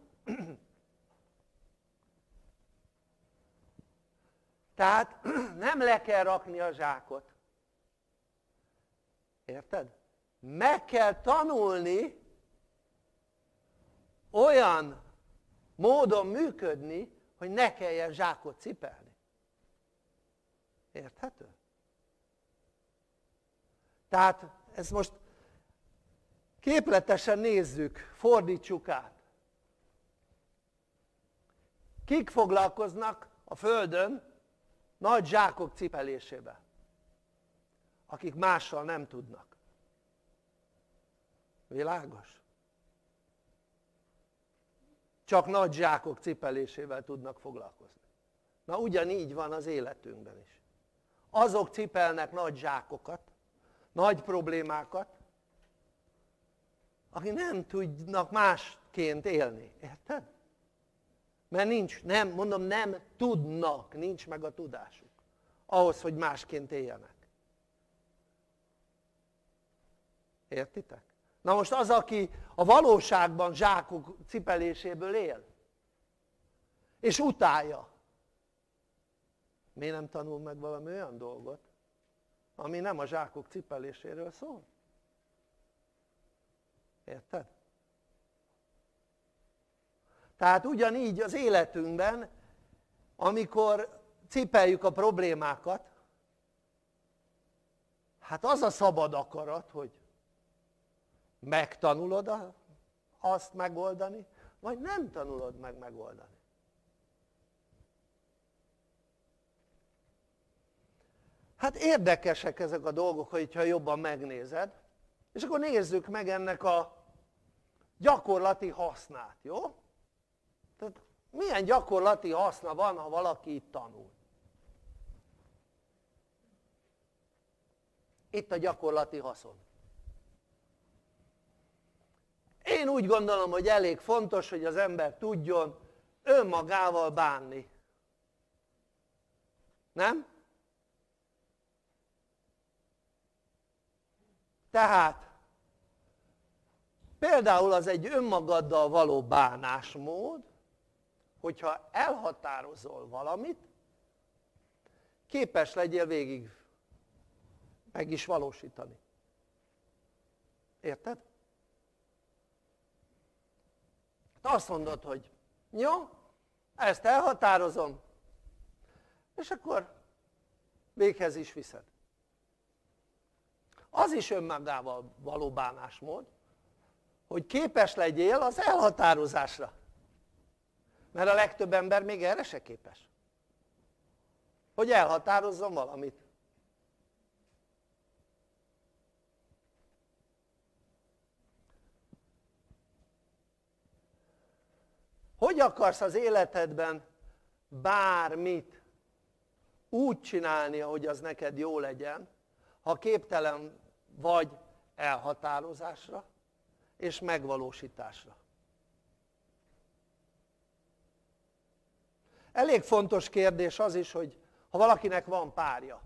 S3: Tehát nem le kell rakni a zsákot. Érted? Meg kell tanulni olyan módon működni, hogy ne kelljen zsákot cipelni. Érthető? Tehát ezt most képletesen nézzük, fordítsuk át. Kik foglalkoznak a Földön nagy zsákok cipelésével? Akik mással nem tudnak. Világos? Csak nagy zsákok cipelésével tudnak foglalkozni. Na ugyanígy van az életünkben is. Azok cipelnek nagy zsákokat, nagy problémákat, akik nem tudnak másként élni. Érted? Mert nincs, nem tudnak, nincs meg a tudásuk ahhoz, hogy másként éljenek. Értitek? Na most az, aki a valóságban zsákok cipeléséből él, és utálja, miért nem tanul meg valami olyan dolgot, ami nem a zsákok cipeléséről szól? Érted? Tehát ugyanígy az életünkben, amikor cipeljük a problémákat, hát az a szabad akarat, hogy megtanulod azt megoldani, vagy nem tanulod meg megoldani. Hát érdekesek ezek a dolgok, hogyha jobban megnézed, és akkor nézzük meg ennek a gyakorlati hasznát, jó? Tehát milyen gyakorlati haszna van, ha valaki itt tanul? Itt a gyakorlati haszon. Én úgy gondolom, hogy elég fontos, hogy az ember tudjon önmagával bánni. Nem? Tehát például az egy önmagaddal való bánásmód, hogyha elhatározol valamit, képes legyél végig meg is valósítani. Érted? Azt mondod, hogy jó, ezt elhatározom, és akkor véghez is viszed. Az is önmagával való bánásmód, hogy képes legyél az elhatározásra. Mert a legtöbb ember még erre se képes. Hogy elhatározzon valamit. Hogy akarsz az életedben bármit úgy csinálni, hogy az neked jó legyen, ha képtelen vagy elhatározásra és megvalósításra? Elég fontos kérdés az is, hogy ha valakinek van párja,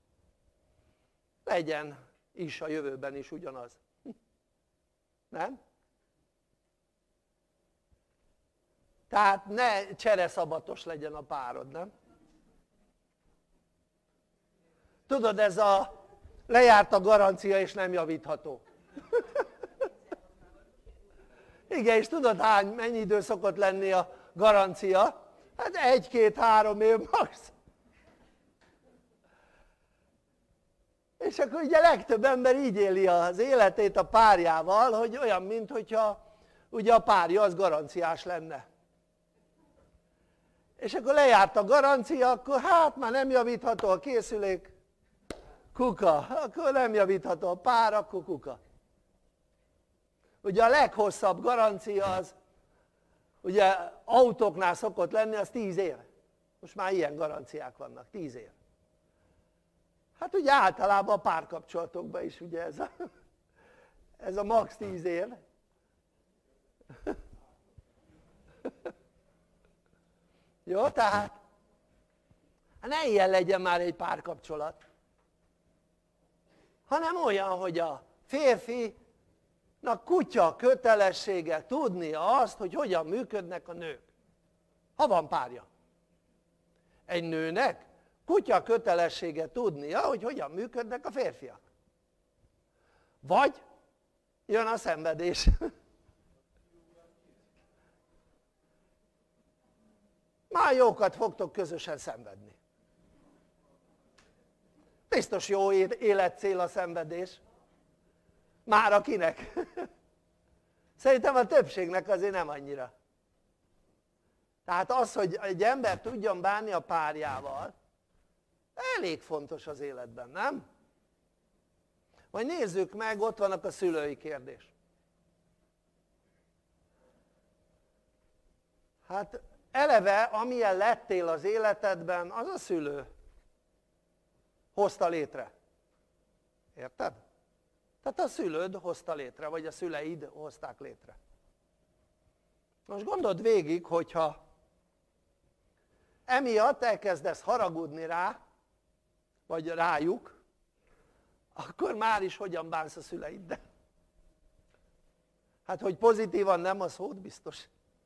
S3: legyen is a jövőben is ugyanaz. Nem? Tehát ne csereszabatos legyen a párod, nem? Tudod, ez a lejárt a garancia és nem javítható. Igen, és tudod mennyi idő szokott lenni a garancia? Hát 1-2-3 év max. És akkor ugye legtöbb ember így éli az életét a párjával, hogy olyan, mintha ugye a párja az garanciás lenne. És akkor lejárt a garancia, akkor hát már nem javítható a készülék, kuka, akkor nem javítható a pár, akkor kuka. Ugye a leghosszabb garancia az, ugye autóknál szokott lenni, az 10 év. Most már ilyen garanciák vannak, 10 év. Hát ugye általában a párkapcsolatokban is ugye ez a max 10 év. Jó, tehát ne ilyen legyen már egy párkapcsolat, hanem olyan, hogy a férfinak kutya kötelessége tudnia azt, hogy hogyan működnek a nők, ha van párja. Egy nőnek kutya kötelessége tudnia, hogy hogyan működnek a férfiak. Vagy jön a szenvedés. Már jókat fogtok közösen szenvedni. Biztos jó életcél a szenvedés. Már akinek. Szerintem a többségnek azért nem annyira. Tehát az, hogy egy ember tudjon bánni a párjával, elég fontos az életben, nem? Majd nézzük meg, ott vannak a szülői kérdés. Hát eleve, amilyen lettél az életedben, az a szülő hozta létre. Érted? Tehát a szülőd hozta létre, vagy a szüleid hozták létre. Most gondold végig, hogyha emiatt elkezdesz haragudni rá, vagy rájuk, akkor már is hogyan bánsz a szüleiddel? Hát, hogy pozitívan nem a szót biztos.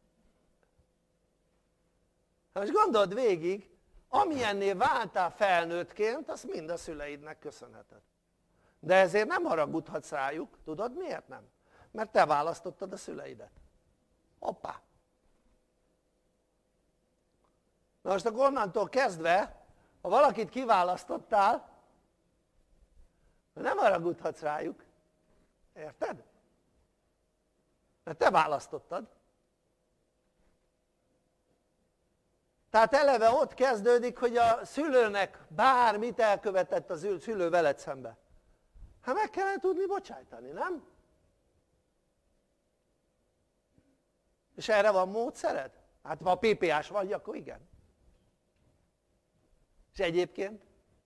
S3: Most gondold végig, amilyenné váltál felnőttként, azt mind a szüleidnek köszönheted. De ezért nem haragudhatsz rájuk, tudod miért nem? Mert te választottad a szüleidet. Hoppá! Na most akkor onnantól kezdve, ha valakit kiválasztottál, nem haragudhatsz rájuk. Érted? Mert te választottad. Tehát eleve ott kezdődik, hogy a szülőnek bármit elkövetett a szülő veled szembe. Hát meg kellene tudni bocsájtani, nem? És erre van módszered? Hát ha PPA-s vagy, akkor igen. És egyébként?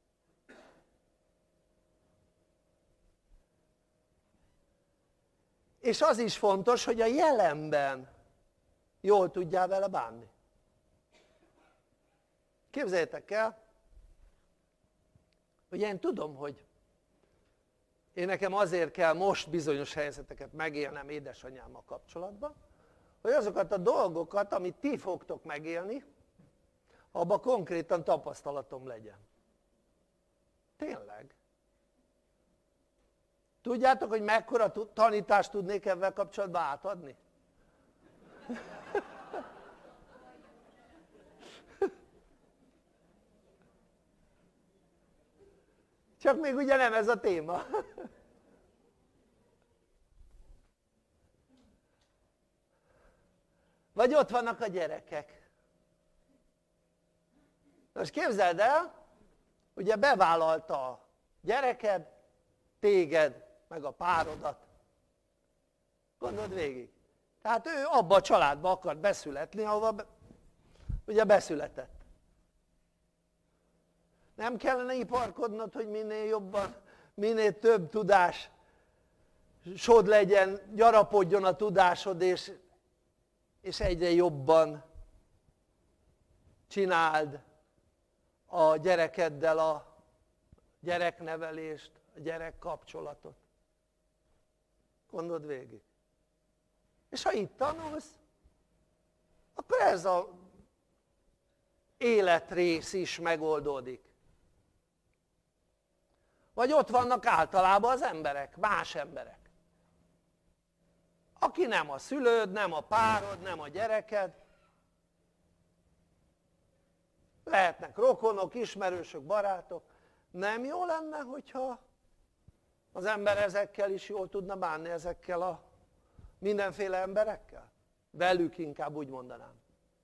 S3: És az is fontos, hogy a jelenben jól tudjál vele bánni. Képzeljétek el, hogy én tudom, hogy én nekem azért kell most bizonyos helyzeteket megélnem édesanyámmal kapcsolatban, hogy azokat a dolgokat, amit ti fogtok megélni, abban konkrétan tapasztalatom legyen. Tényleg. Tudjátok, hogy mekkora tanítást tudnék ebben kapcsolatban átadni? Csak még ugye nem ez a téma. Vagy ott vannak a gyerekek. Most képzeld el, ugye bevállalta a gyereked, téged, meg a párodat. Gondold végig. Tehát ő abba a családba akart beszületni, ahova ugye beszületett. Nem kellene iparkodnod, hogy minél jobban, minél több tudásod legyen, gyarapodjon a tudásod, és egyre jobban csináld a gyerekeddel a gyereknevelést, a gyerekkapcsolatot. Gondold végig. És ha itt tanulsz, akkor ez az életrész is megoldódik. Vagy ott vannak általában az emberek, más emberek. Aki nem a szülőd, nem a párod, nem a gyereked. Lehetnek rokonok, ismerősök, barátok. Nem jó lenne, hogyha az ember ezekkel is jól tudna bánni, ezekkel a mindenféle emberekkel? Velük inkább úgy mondanám.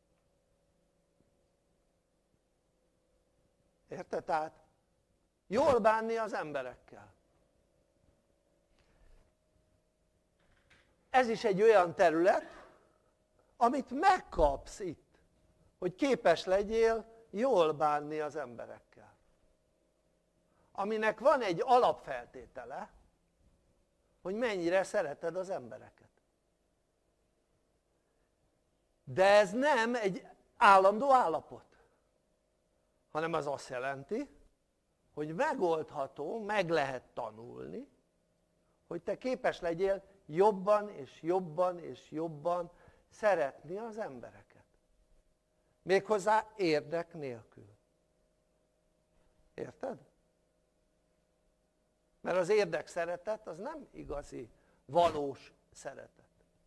S3: Érted? Tehát jól bánni az emberekkel. Ez is egy olyan terület, amit megkapsz itt, hogy képes legyél jól bánni az emberekkel. Aminek van egy alapfeltétele, hogy mennyire szereted az embereket. De ez nem egy állandó állapot, hanem az azt jelenti, hogy megoldható, meg lehet tanulni, hogy te képes legyél jobban és jobban és jobban szeretni az embereket. Méghozzá érdek nélkül. Érted? Mert az érdekszeretet az nem igazi, valós szeretet.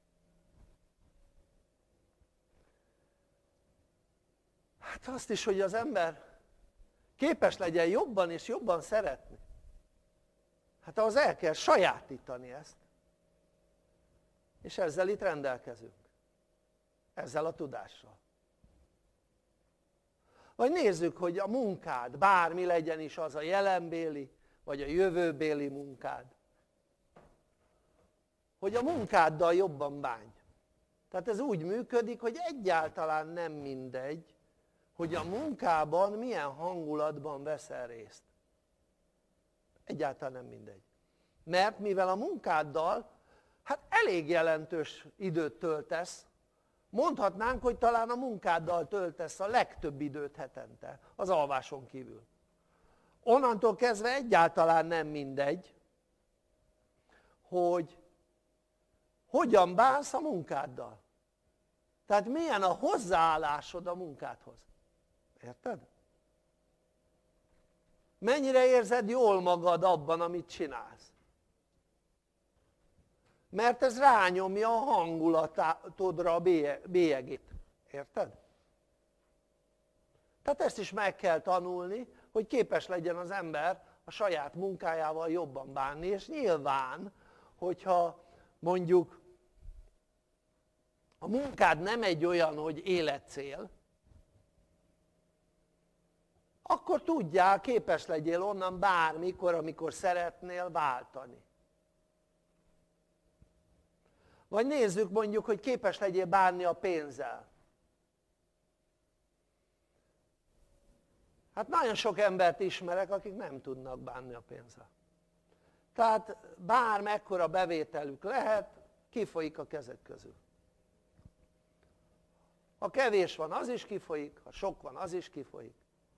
S3: Hát azt is, hogy az ember képes legyen jobban és jobban szeretni. Hát ahhoz el kell sajátítani ezt. És ezzel itt rendelkezünk. Ezzel a tudással. Vagy nézzük, hogy a munkád, bármi legyen is az, a jelenbéli, vagy a jövőbéli munkád, hogy a munkáddal jobban bánj. Tehát ez úgy működik, hogy egyáltalán nem mindegy, hogy a munkában milyen hangulatban veszel részt. Egyáltalán nem mindegy. Mert mivel a munkáddal hát elég jelentős időt töltesz, mondhatnánk, hogy talán a munkáddal töltesz a legtöbb időt hetente, az alváson kívül. Onnantól kezdve egyáltalán nem mindegy, hogy hogyan bánsz a munkáddal. Tehát milyen a hozzáállásod a munkádhoz. Érted? Mennyire érzed jól magad abban, amit csinálsz? Mert ez rányomja a hangulatodra a bélyegét. Érted? Tehát ezt is meg kell tanulni, hogy képes legyen az ember a saját munkájával jobban bánni, és nyilván, hogyha mondjuk a munkád nem egy olyan, hogy életcél, akkor tudjál, képes legyél onnan bármikor, amikor szeretnél váltani. Vagy nézzük mondjuk, hogy képes legyél bánni a pénzzel. Hát nagyon sok embert ismerek, akik nem tudnak bánni a pénzzel. Tehát bár mekkora bevételük lehet, kifolyik a kezek közül. Ha kevés van, az is kifolyik, ha sok van, az is kifolyik.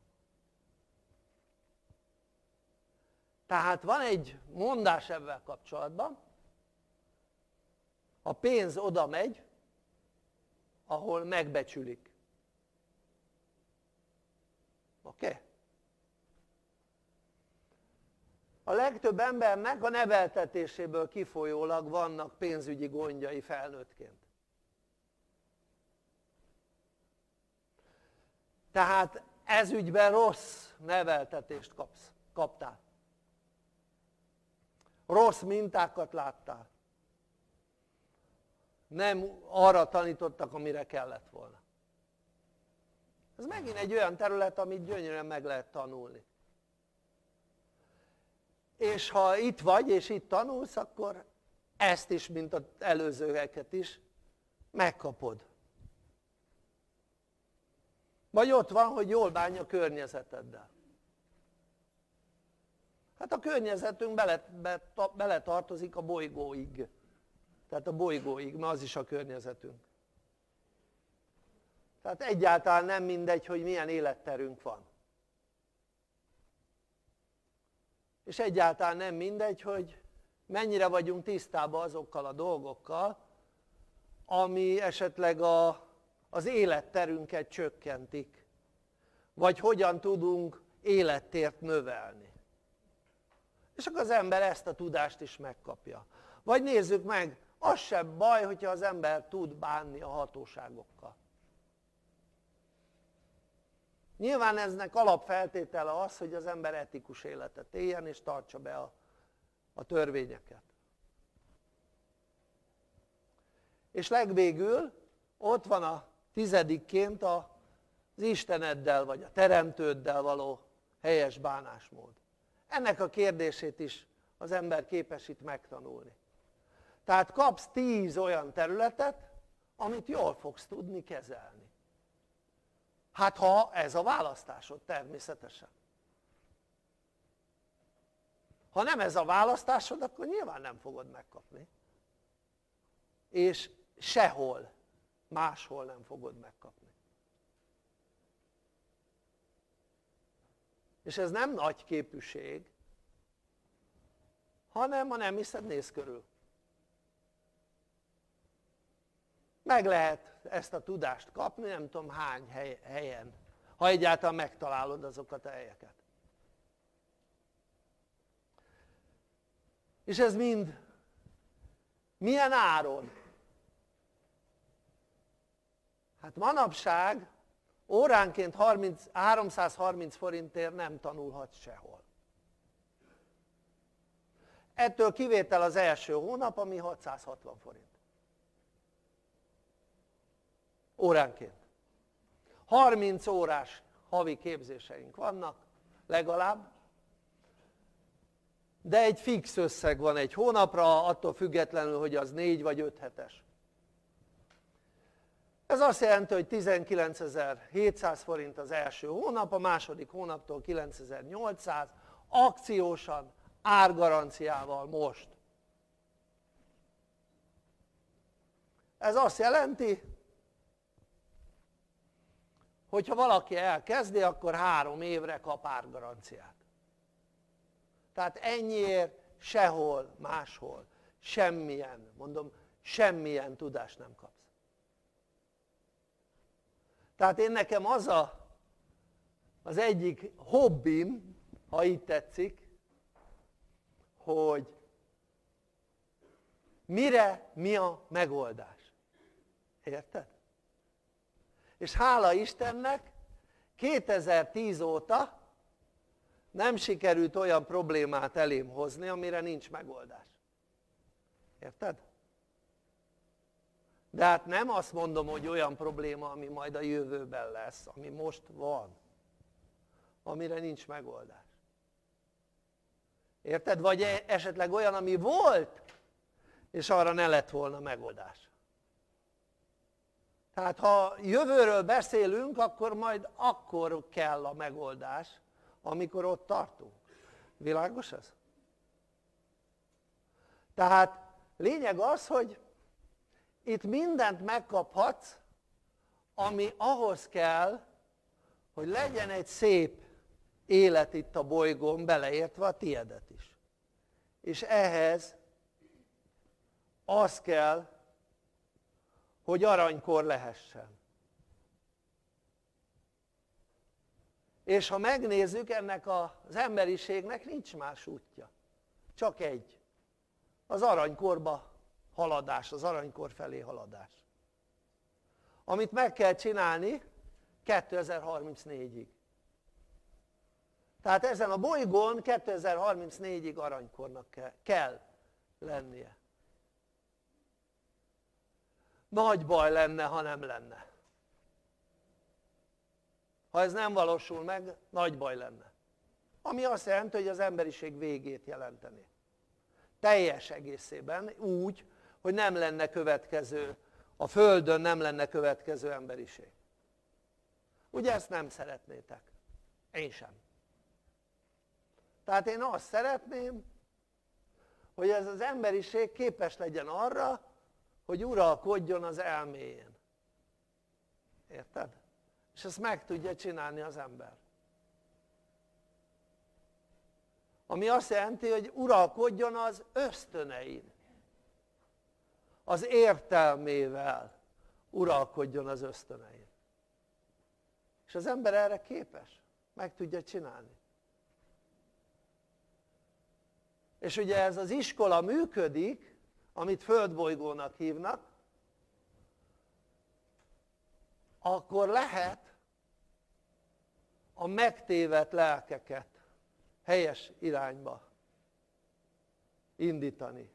S3: Tehát van egy mondás ebben kapcsolatban, a pénz oda megy, ahol megbecsülik. Oké? A legtöbb embernek a neveltetéséből kifolyólag vannak pénzügyi gondjai felnőttként. Tehát ez ügyben rossz neveltetést kaptál. Rossz mintákat láttál. Nem arra tanítottak, amire kellett volna. Ez megint egy olyan terület, amit gyönyörűen meg lehet tanulni. És ha itt vagy, és itt tanulsz, akkor ezt is, mint az előzőeket is megkapod. Vagy ott van, hogy jól bánj a környezeteddel. Hát a környezetünk beletartozik a bolygóig. Tehát a bolygóig, mert az is a környezetünk. Tehát egyáltalán nem mindegy, hogy milyen életterünk van. És egyáltalán nem mindegy, hogy mennyire vagyunk tisztában azokkal a dolgokkal, ami esetleg az életterünket csökkentik. Vagy hogyan tudunk élettért növelni. És akkor az ember ezt a tudást is megkapja. Vagy nézzük meg, az sem baj, hogyha az ember tud bánni a hatóságokkal. Nyilván eznek alapfeltétele az, hogy az ember etikus életet éljen és tartsa be a törvényeket. És legvégül ott van a 10-ként az Isteneddel vagy a Teremtőddel való helyes bánásmód. Ennek a kérdését is az ember képes itt megtanulni. Tehát kapsz 10 olyan területet, amit jól fogsz tudni kezelni. Hát ha ez a választásod, természetesen. Ha nem ez a választásod, akkor nyilván nem fogod megkapni. És sehol, máshol nem fogod megkapni. És ez nem nagy képűség, hanem ha nem hiszed, nézz körül. Meg lehet ezt a tudást kapni, nem tudom hány helyen, ha egyáltalán megtalálod azokat a helyeket. És ez mind milyen áron? Hát manapság óránként 330 forintért nem tanulhatsz sehol. Ettől kivétel az első hónap, ami 660 forint. Óránként. 30 órás havi képzéseink vannak, legalább, de egy fix összeg van egy hónapra, attól függetlenül, hogy az 4 vagy 5 hetes. Ez azt jelenti, hogy 19.700 forint az első hónap, a második hónaptól 9.800, akciósan, árgaranciával most. Ez azt jelenti, hogyha valaki elkezdi, akkor 3 évre kap árgaranciát. Tehát ennyiért sehol, máshol, semmilyen, mondom, semmilyen tudást nem kapsz. Tehát én nekem az egyik hobbim, ha így tetszik, hogy mire mi a megoldás. Érted? És hála Istennek 2010 óta nem sikerült olyan problémát elém hozni, amire nincs megoldás. Érted? De hát nem azt mondom, hogy olyan probléma, ami majd a jövőben lesz, ami most van, amire nincs megoldás. Érted? Vagy esetleg olyan, ami volt, és arra ne lett volna megoldás. Tehát ha jövőről beszélünk, akkor majd akkor kell a megoldás, amikor ott tartunk. Világos ez? Tehát lényeg az, hogy itt mindent megkaphatsz, ami ahhoz kell, hogy legyen egy szép élet itt a bolygón, beleértve a tiédet is. És ehhez az kell, hogy aranykor lehessen. És ha megnézzük, ennek az emberiségnek nincs más útja. Csak egy. Az aranykorba haladás, az aranykor felé haladás. Amit meg kell csinálni 2034-ig. Tehát ezen a bolygón 2034-ig aranykornak kell lennie. Nagy baj lenne, ha nem lenne. Ha ez nem valósul meg, nagy baj lenne. Ami azt jelenti, hogy az emberiség végét jelenteni. Teljes egészében úgy, hogy nem lenne következő, a Földön nem lenne következő emberiség. Ugye ezt nem szeretnétek? Én sem. Tehát én azt szeretném, hogy ez az emberiség képes legyen arra, hogy uralkodjon az elméjén. Érted? És ezt meg tudja csinálni az ember. Ami azt jelenti, hogy uralkodjon az ösztönein. Az értelmével uralkodjon az ösztönein. És az ember erre képes. Meg tudja csinálni. És ugye ez az iskola működik, amit földbolygónak hívnak, akkor lehet a megtévedt lelkeket helyes irányba indítani.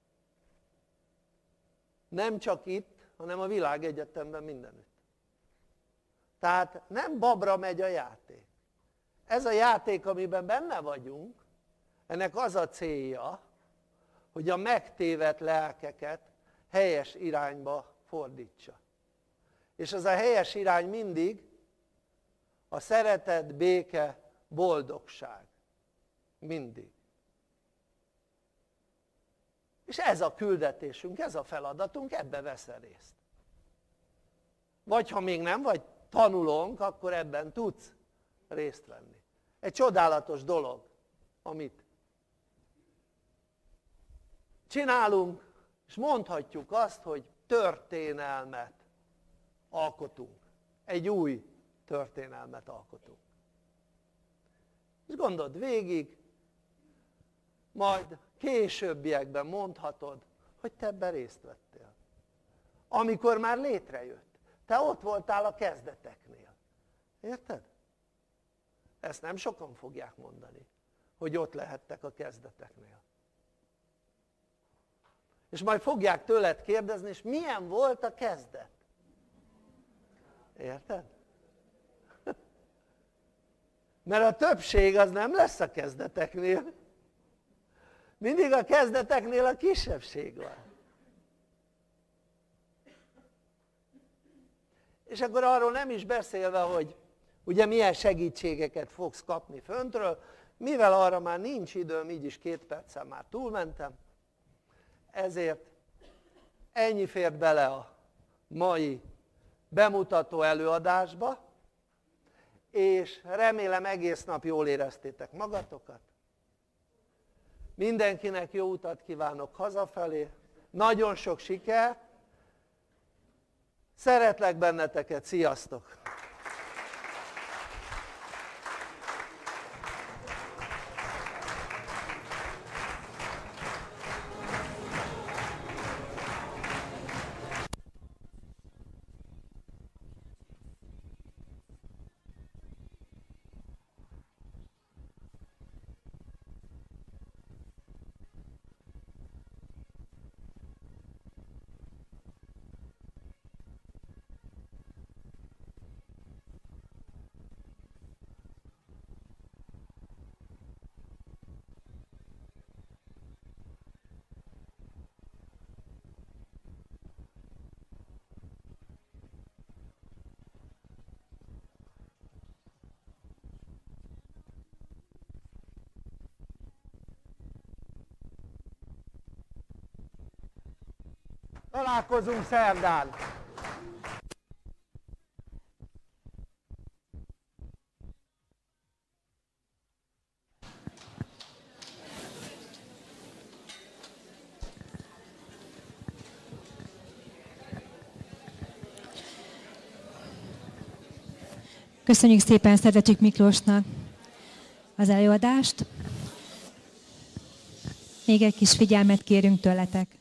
S3: Nem csak itt, hanem a világegyetemben mindenütt. Tehát nem babra megy a játék. Ez a játék, amiben benne vagyunk, ennek az a célja, hogy a megtévedt lelkeket helyes irányba fordítsa. És az a helyes irány mindig a szeretet, béke, boldogság. Mindig. És ez a küldetésünk, ez a feladatunk, ebbe veszel részt. Vagy ha még nem vagy tanulónk, akkor ebben tudsz részt venni. Egy csodálatos dolog, amit csinálunk, és mondhatjuk azt, hogy történelmet alkotunk. Egy új történelmet alkotunk. És gondold végig, majd későbbiekben mondhatod, hogy te ebben részt vettél. Amikor már létrejött. Te ott voltál a kezdeteknél. Érted? Ezt nem sokan fogják mondani, hogy ott lehettek a kezdeteknél. És majd fogják tőled kérdezni, és milyen volt a kezdet? Érted? Mert a többség az nem lesz a kezdeteknél. Mindig a kezdeteknél a kisebbség van. És akkor arról nem is beszélve, hogy ugye milyen segítségeket fogsz kapni föntről, mivel arra már nincs időm, így is 2 perccel már túlmentem, ezért ennyi fért bele a mai bemutató előadásba, és remélem egész nap jól éreztétek magatokat. Mindenkinek jó utat kívánok hazafelé, nagyon sok sikert, szeretlek benneteket, sziasztok! Találkozunk szerdán!
S1: Köszönjük szépen Szedlacsik Miklósnak az előadást. Még egy kis figyelmet kérünk tőletek.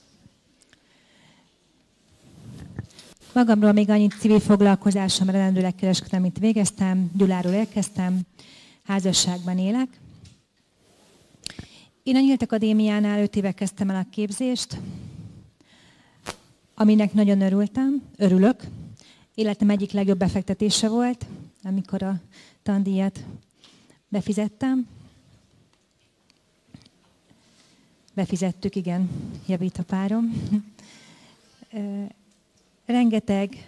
S1: Magamról még annyit civil foglalkozásom, rendőrleg kereskedelmit végeztem, Gyuláról érkeztem, házasságban élek. Én a Nyílt Akadémiánál 5 éve kezdtem el a képzést, aminek nagyon örülök. Életem egyik legjobb befektetése volt, amikor a tandíjat befizettem. Befizettük, igen, javít a párom. Rengeteg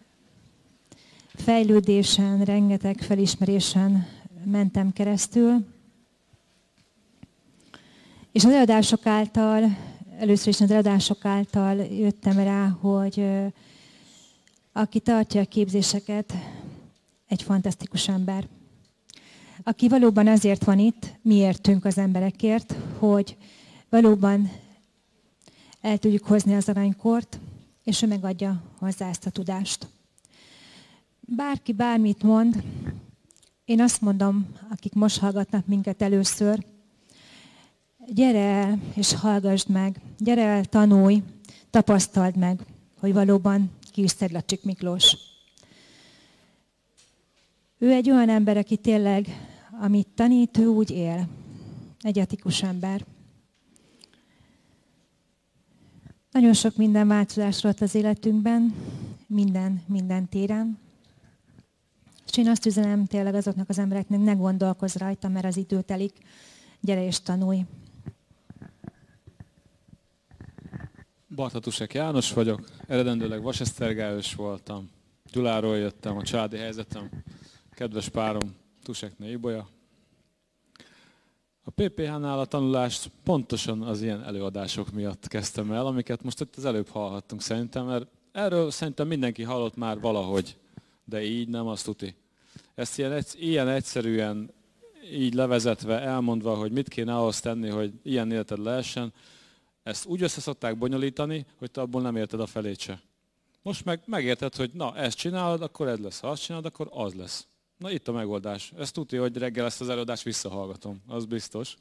S1: fejlődésen, rengeteg felismerésen mentem keresztül. És az előadások által, először is az előadások által jöttem rá, hogy aki tartja a képzéseket, egy fantasztikus ember. Aki valóban azért van itt, miértünk az emberekért, hogy valóban el tudjuk hozni az aranykort, és ő megadja hozzá ezt a tudást. Bárki bármit mond, én azt mondom, akik most hallgatnak minket először, gyere el és hallgassd meg, gyere el, tanulj, tapasztald meg, hogy valóban ki is Szedlacsik Miklós. Ő egy olyan ember, aki tényleg, amit tanít, ő úgy él. Egy etikus ember. Nagyon sok minden változás volt az életünkben, minden téren. És én azt üzenem tényleg azoknak az embereknek, ne gondolkozz rajta, mert az idő telik, gyere és tanulj.
S2: Bartatusek János vagyok, eredendőleg vasesztergályos voltam. Gyuláról jöttem, a családi helyzetem, kedves párom, Tusekné Ibolya. A PPH-nál a tanulást pontosan az ilyen előadások miatt kezdtem el, amiket most itt az előbb hallhattunk szerintem, mert erről szerintem mindenki hallott már valahogy, de így nem, azt tuti. Ezt ilyen egyszerűen, így levezetve, elmondva, hogy mit kéne ahhoz tenni, hogy ilyen életed lehessen, ezt úgy össze szokták bonyolítani, hogy te abból nem érted a felét se. Most megérted, hogy na, ezt csinálod, akkor ez lesz, ha azt csinálod, akkor az lesz. Na itt a megoldás. Ezt tudja, hogy reggel ezt az előadást visszahallgatom, az biztos.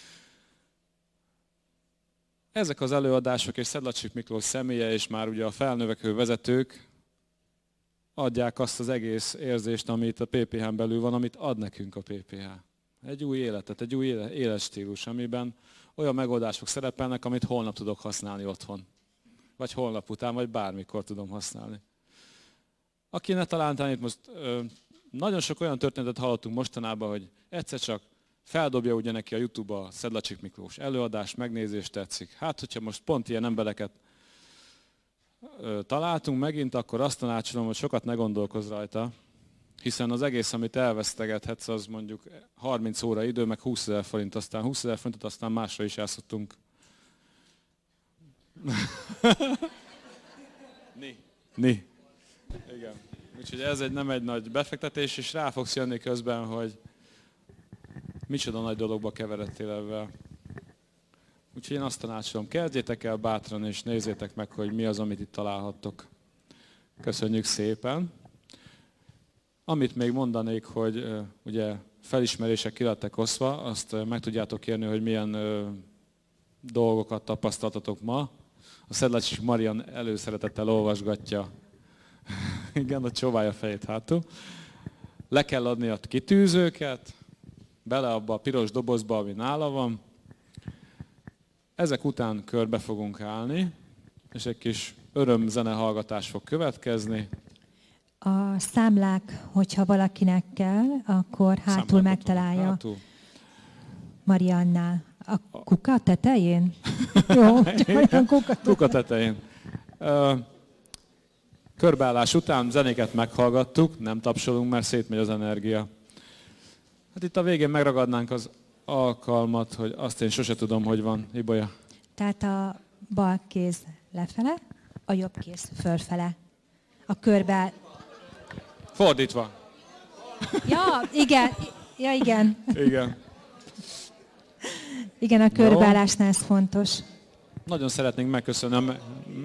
S2: Ezek az előadások és Szedlacsik Miklós személye és már ugye a felnövekvő vezetők adják azt az egész érzést, amit a PPH-n belül van, amit ad nekünk a PPH. Egy új életet, egy új életstílus, amiben olyan megoldások szerepelnek, amit holnap tudok használni otthon. Vagy holnap után, vagy bármikor tudom használni. Aki ne talántán itt most nagyon sok olyan történetet hallottunk mostanában, hogy egyszer csak feldobja ugye neki a YouTube-a Szedlacsik Miklós előadás, megnézés tetszik. Hát, hogyha most pont ilyen embereket találtunk megint, akkor azt tanácsolom, hogy sokat ne gondolkozz rajta, hiszen az egész, amit elvesztegethetsz, az mondjuk 30 óra idő, meg 20 000 forint, aztán 20 000 forintot aztán másra is elszoktunk. Ni. Igen. Úgyhogy ez nem egy nagy befektetés, és rá fogsz jönni közben, hogy micsoda nagy dologba keveredtél ebben. Úgyhogy én azt tanácsolom, kezdjétek el bátran, és nézzétek meg, hogy mi az, amit itt találhattok. Köszönjük szépen! Amit még mondanék, hogy ugye felismerések ki lettek osztva, azt meg tudjátok kérni, hogy milyen dolgokat tapasztaltatok ma. A Szedlacsik Marian előszeretettel olvasgatja. Igen, a csóválja fejét hátul. Le kell adni a kitűzőket, bele abba a piros dobozba, ami nála van. Ezek után körbe fogunk állni, és egy kis örömzene hallgatás fog következni.
S1: A számlák, hogyha valakinek kell, akkor hátul megtalálja.
S2: Hátul.
S1: Mariannál. A kuka tetején? Jó,
S2: kuka tetején. Körbeállás után zenéket meghallgattuk, nem tapsolunk, mert szétmegy az energia. Hát itt a végén megragadnánk az alkalmat, hogy azt én sose tudom, hogy van, Ibolya.
S1: Tehát a bal kéz lefele, a jobb kéz fölfele. A körbe...
S2: Fordítva.
S1: Ja, igen. Ja, igen.
S2: Igen.
S1: Igen, a körbeállásnál ez fontos.
S2: Nagyon szeretnénk megköszönni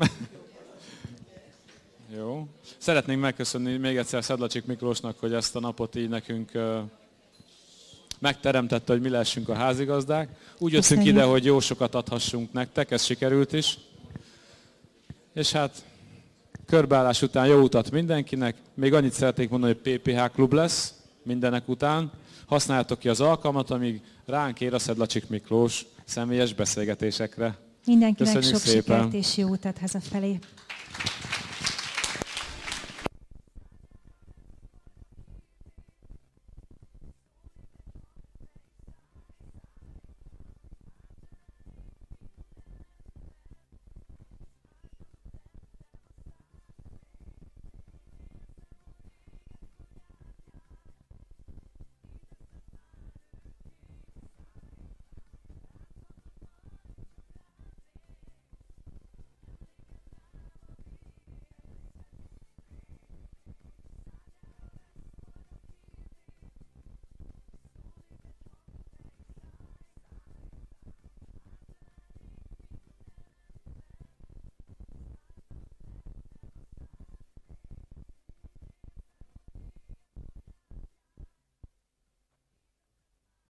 S2: Jó. Szeretnénk megköszönni még egyszer Szedlacsik Miklósnak, hogy ezt a napot így nekünk megteremtette, hogy mi lehessünk a házigazdák. Úgy jöttünk ide, hogy jó sokat adhassunk nektek, ez sikerült is. És hát körbeállás után jó utat mindenkinek. Még annyit szeretnék mondani, hogy PPH klub lesz mindenek után. Használjátok ki az alkalmat, amíg ránk ér a Szedlacsik Miklós személyes beszélgetésekre.
S1: Mindenkinek
S2: Köszönjük
S1: sok
S2: szépen.
S1: sikert és jó utat hazafelé.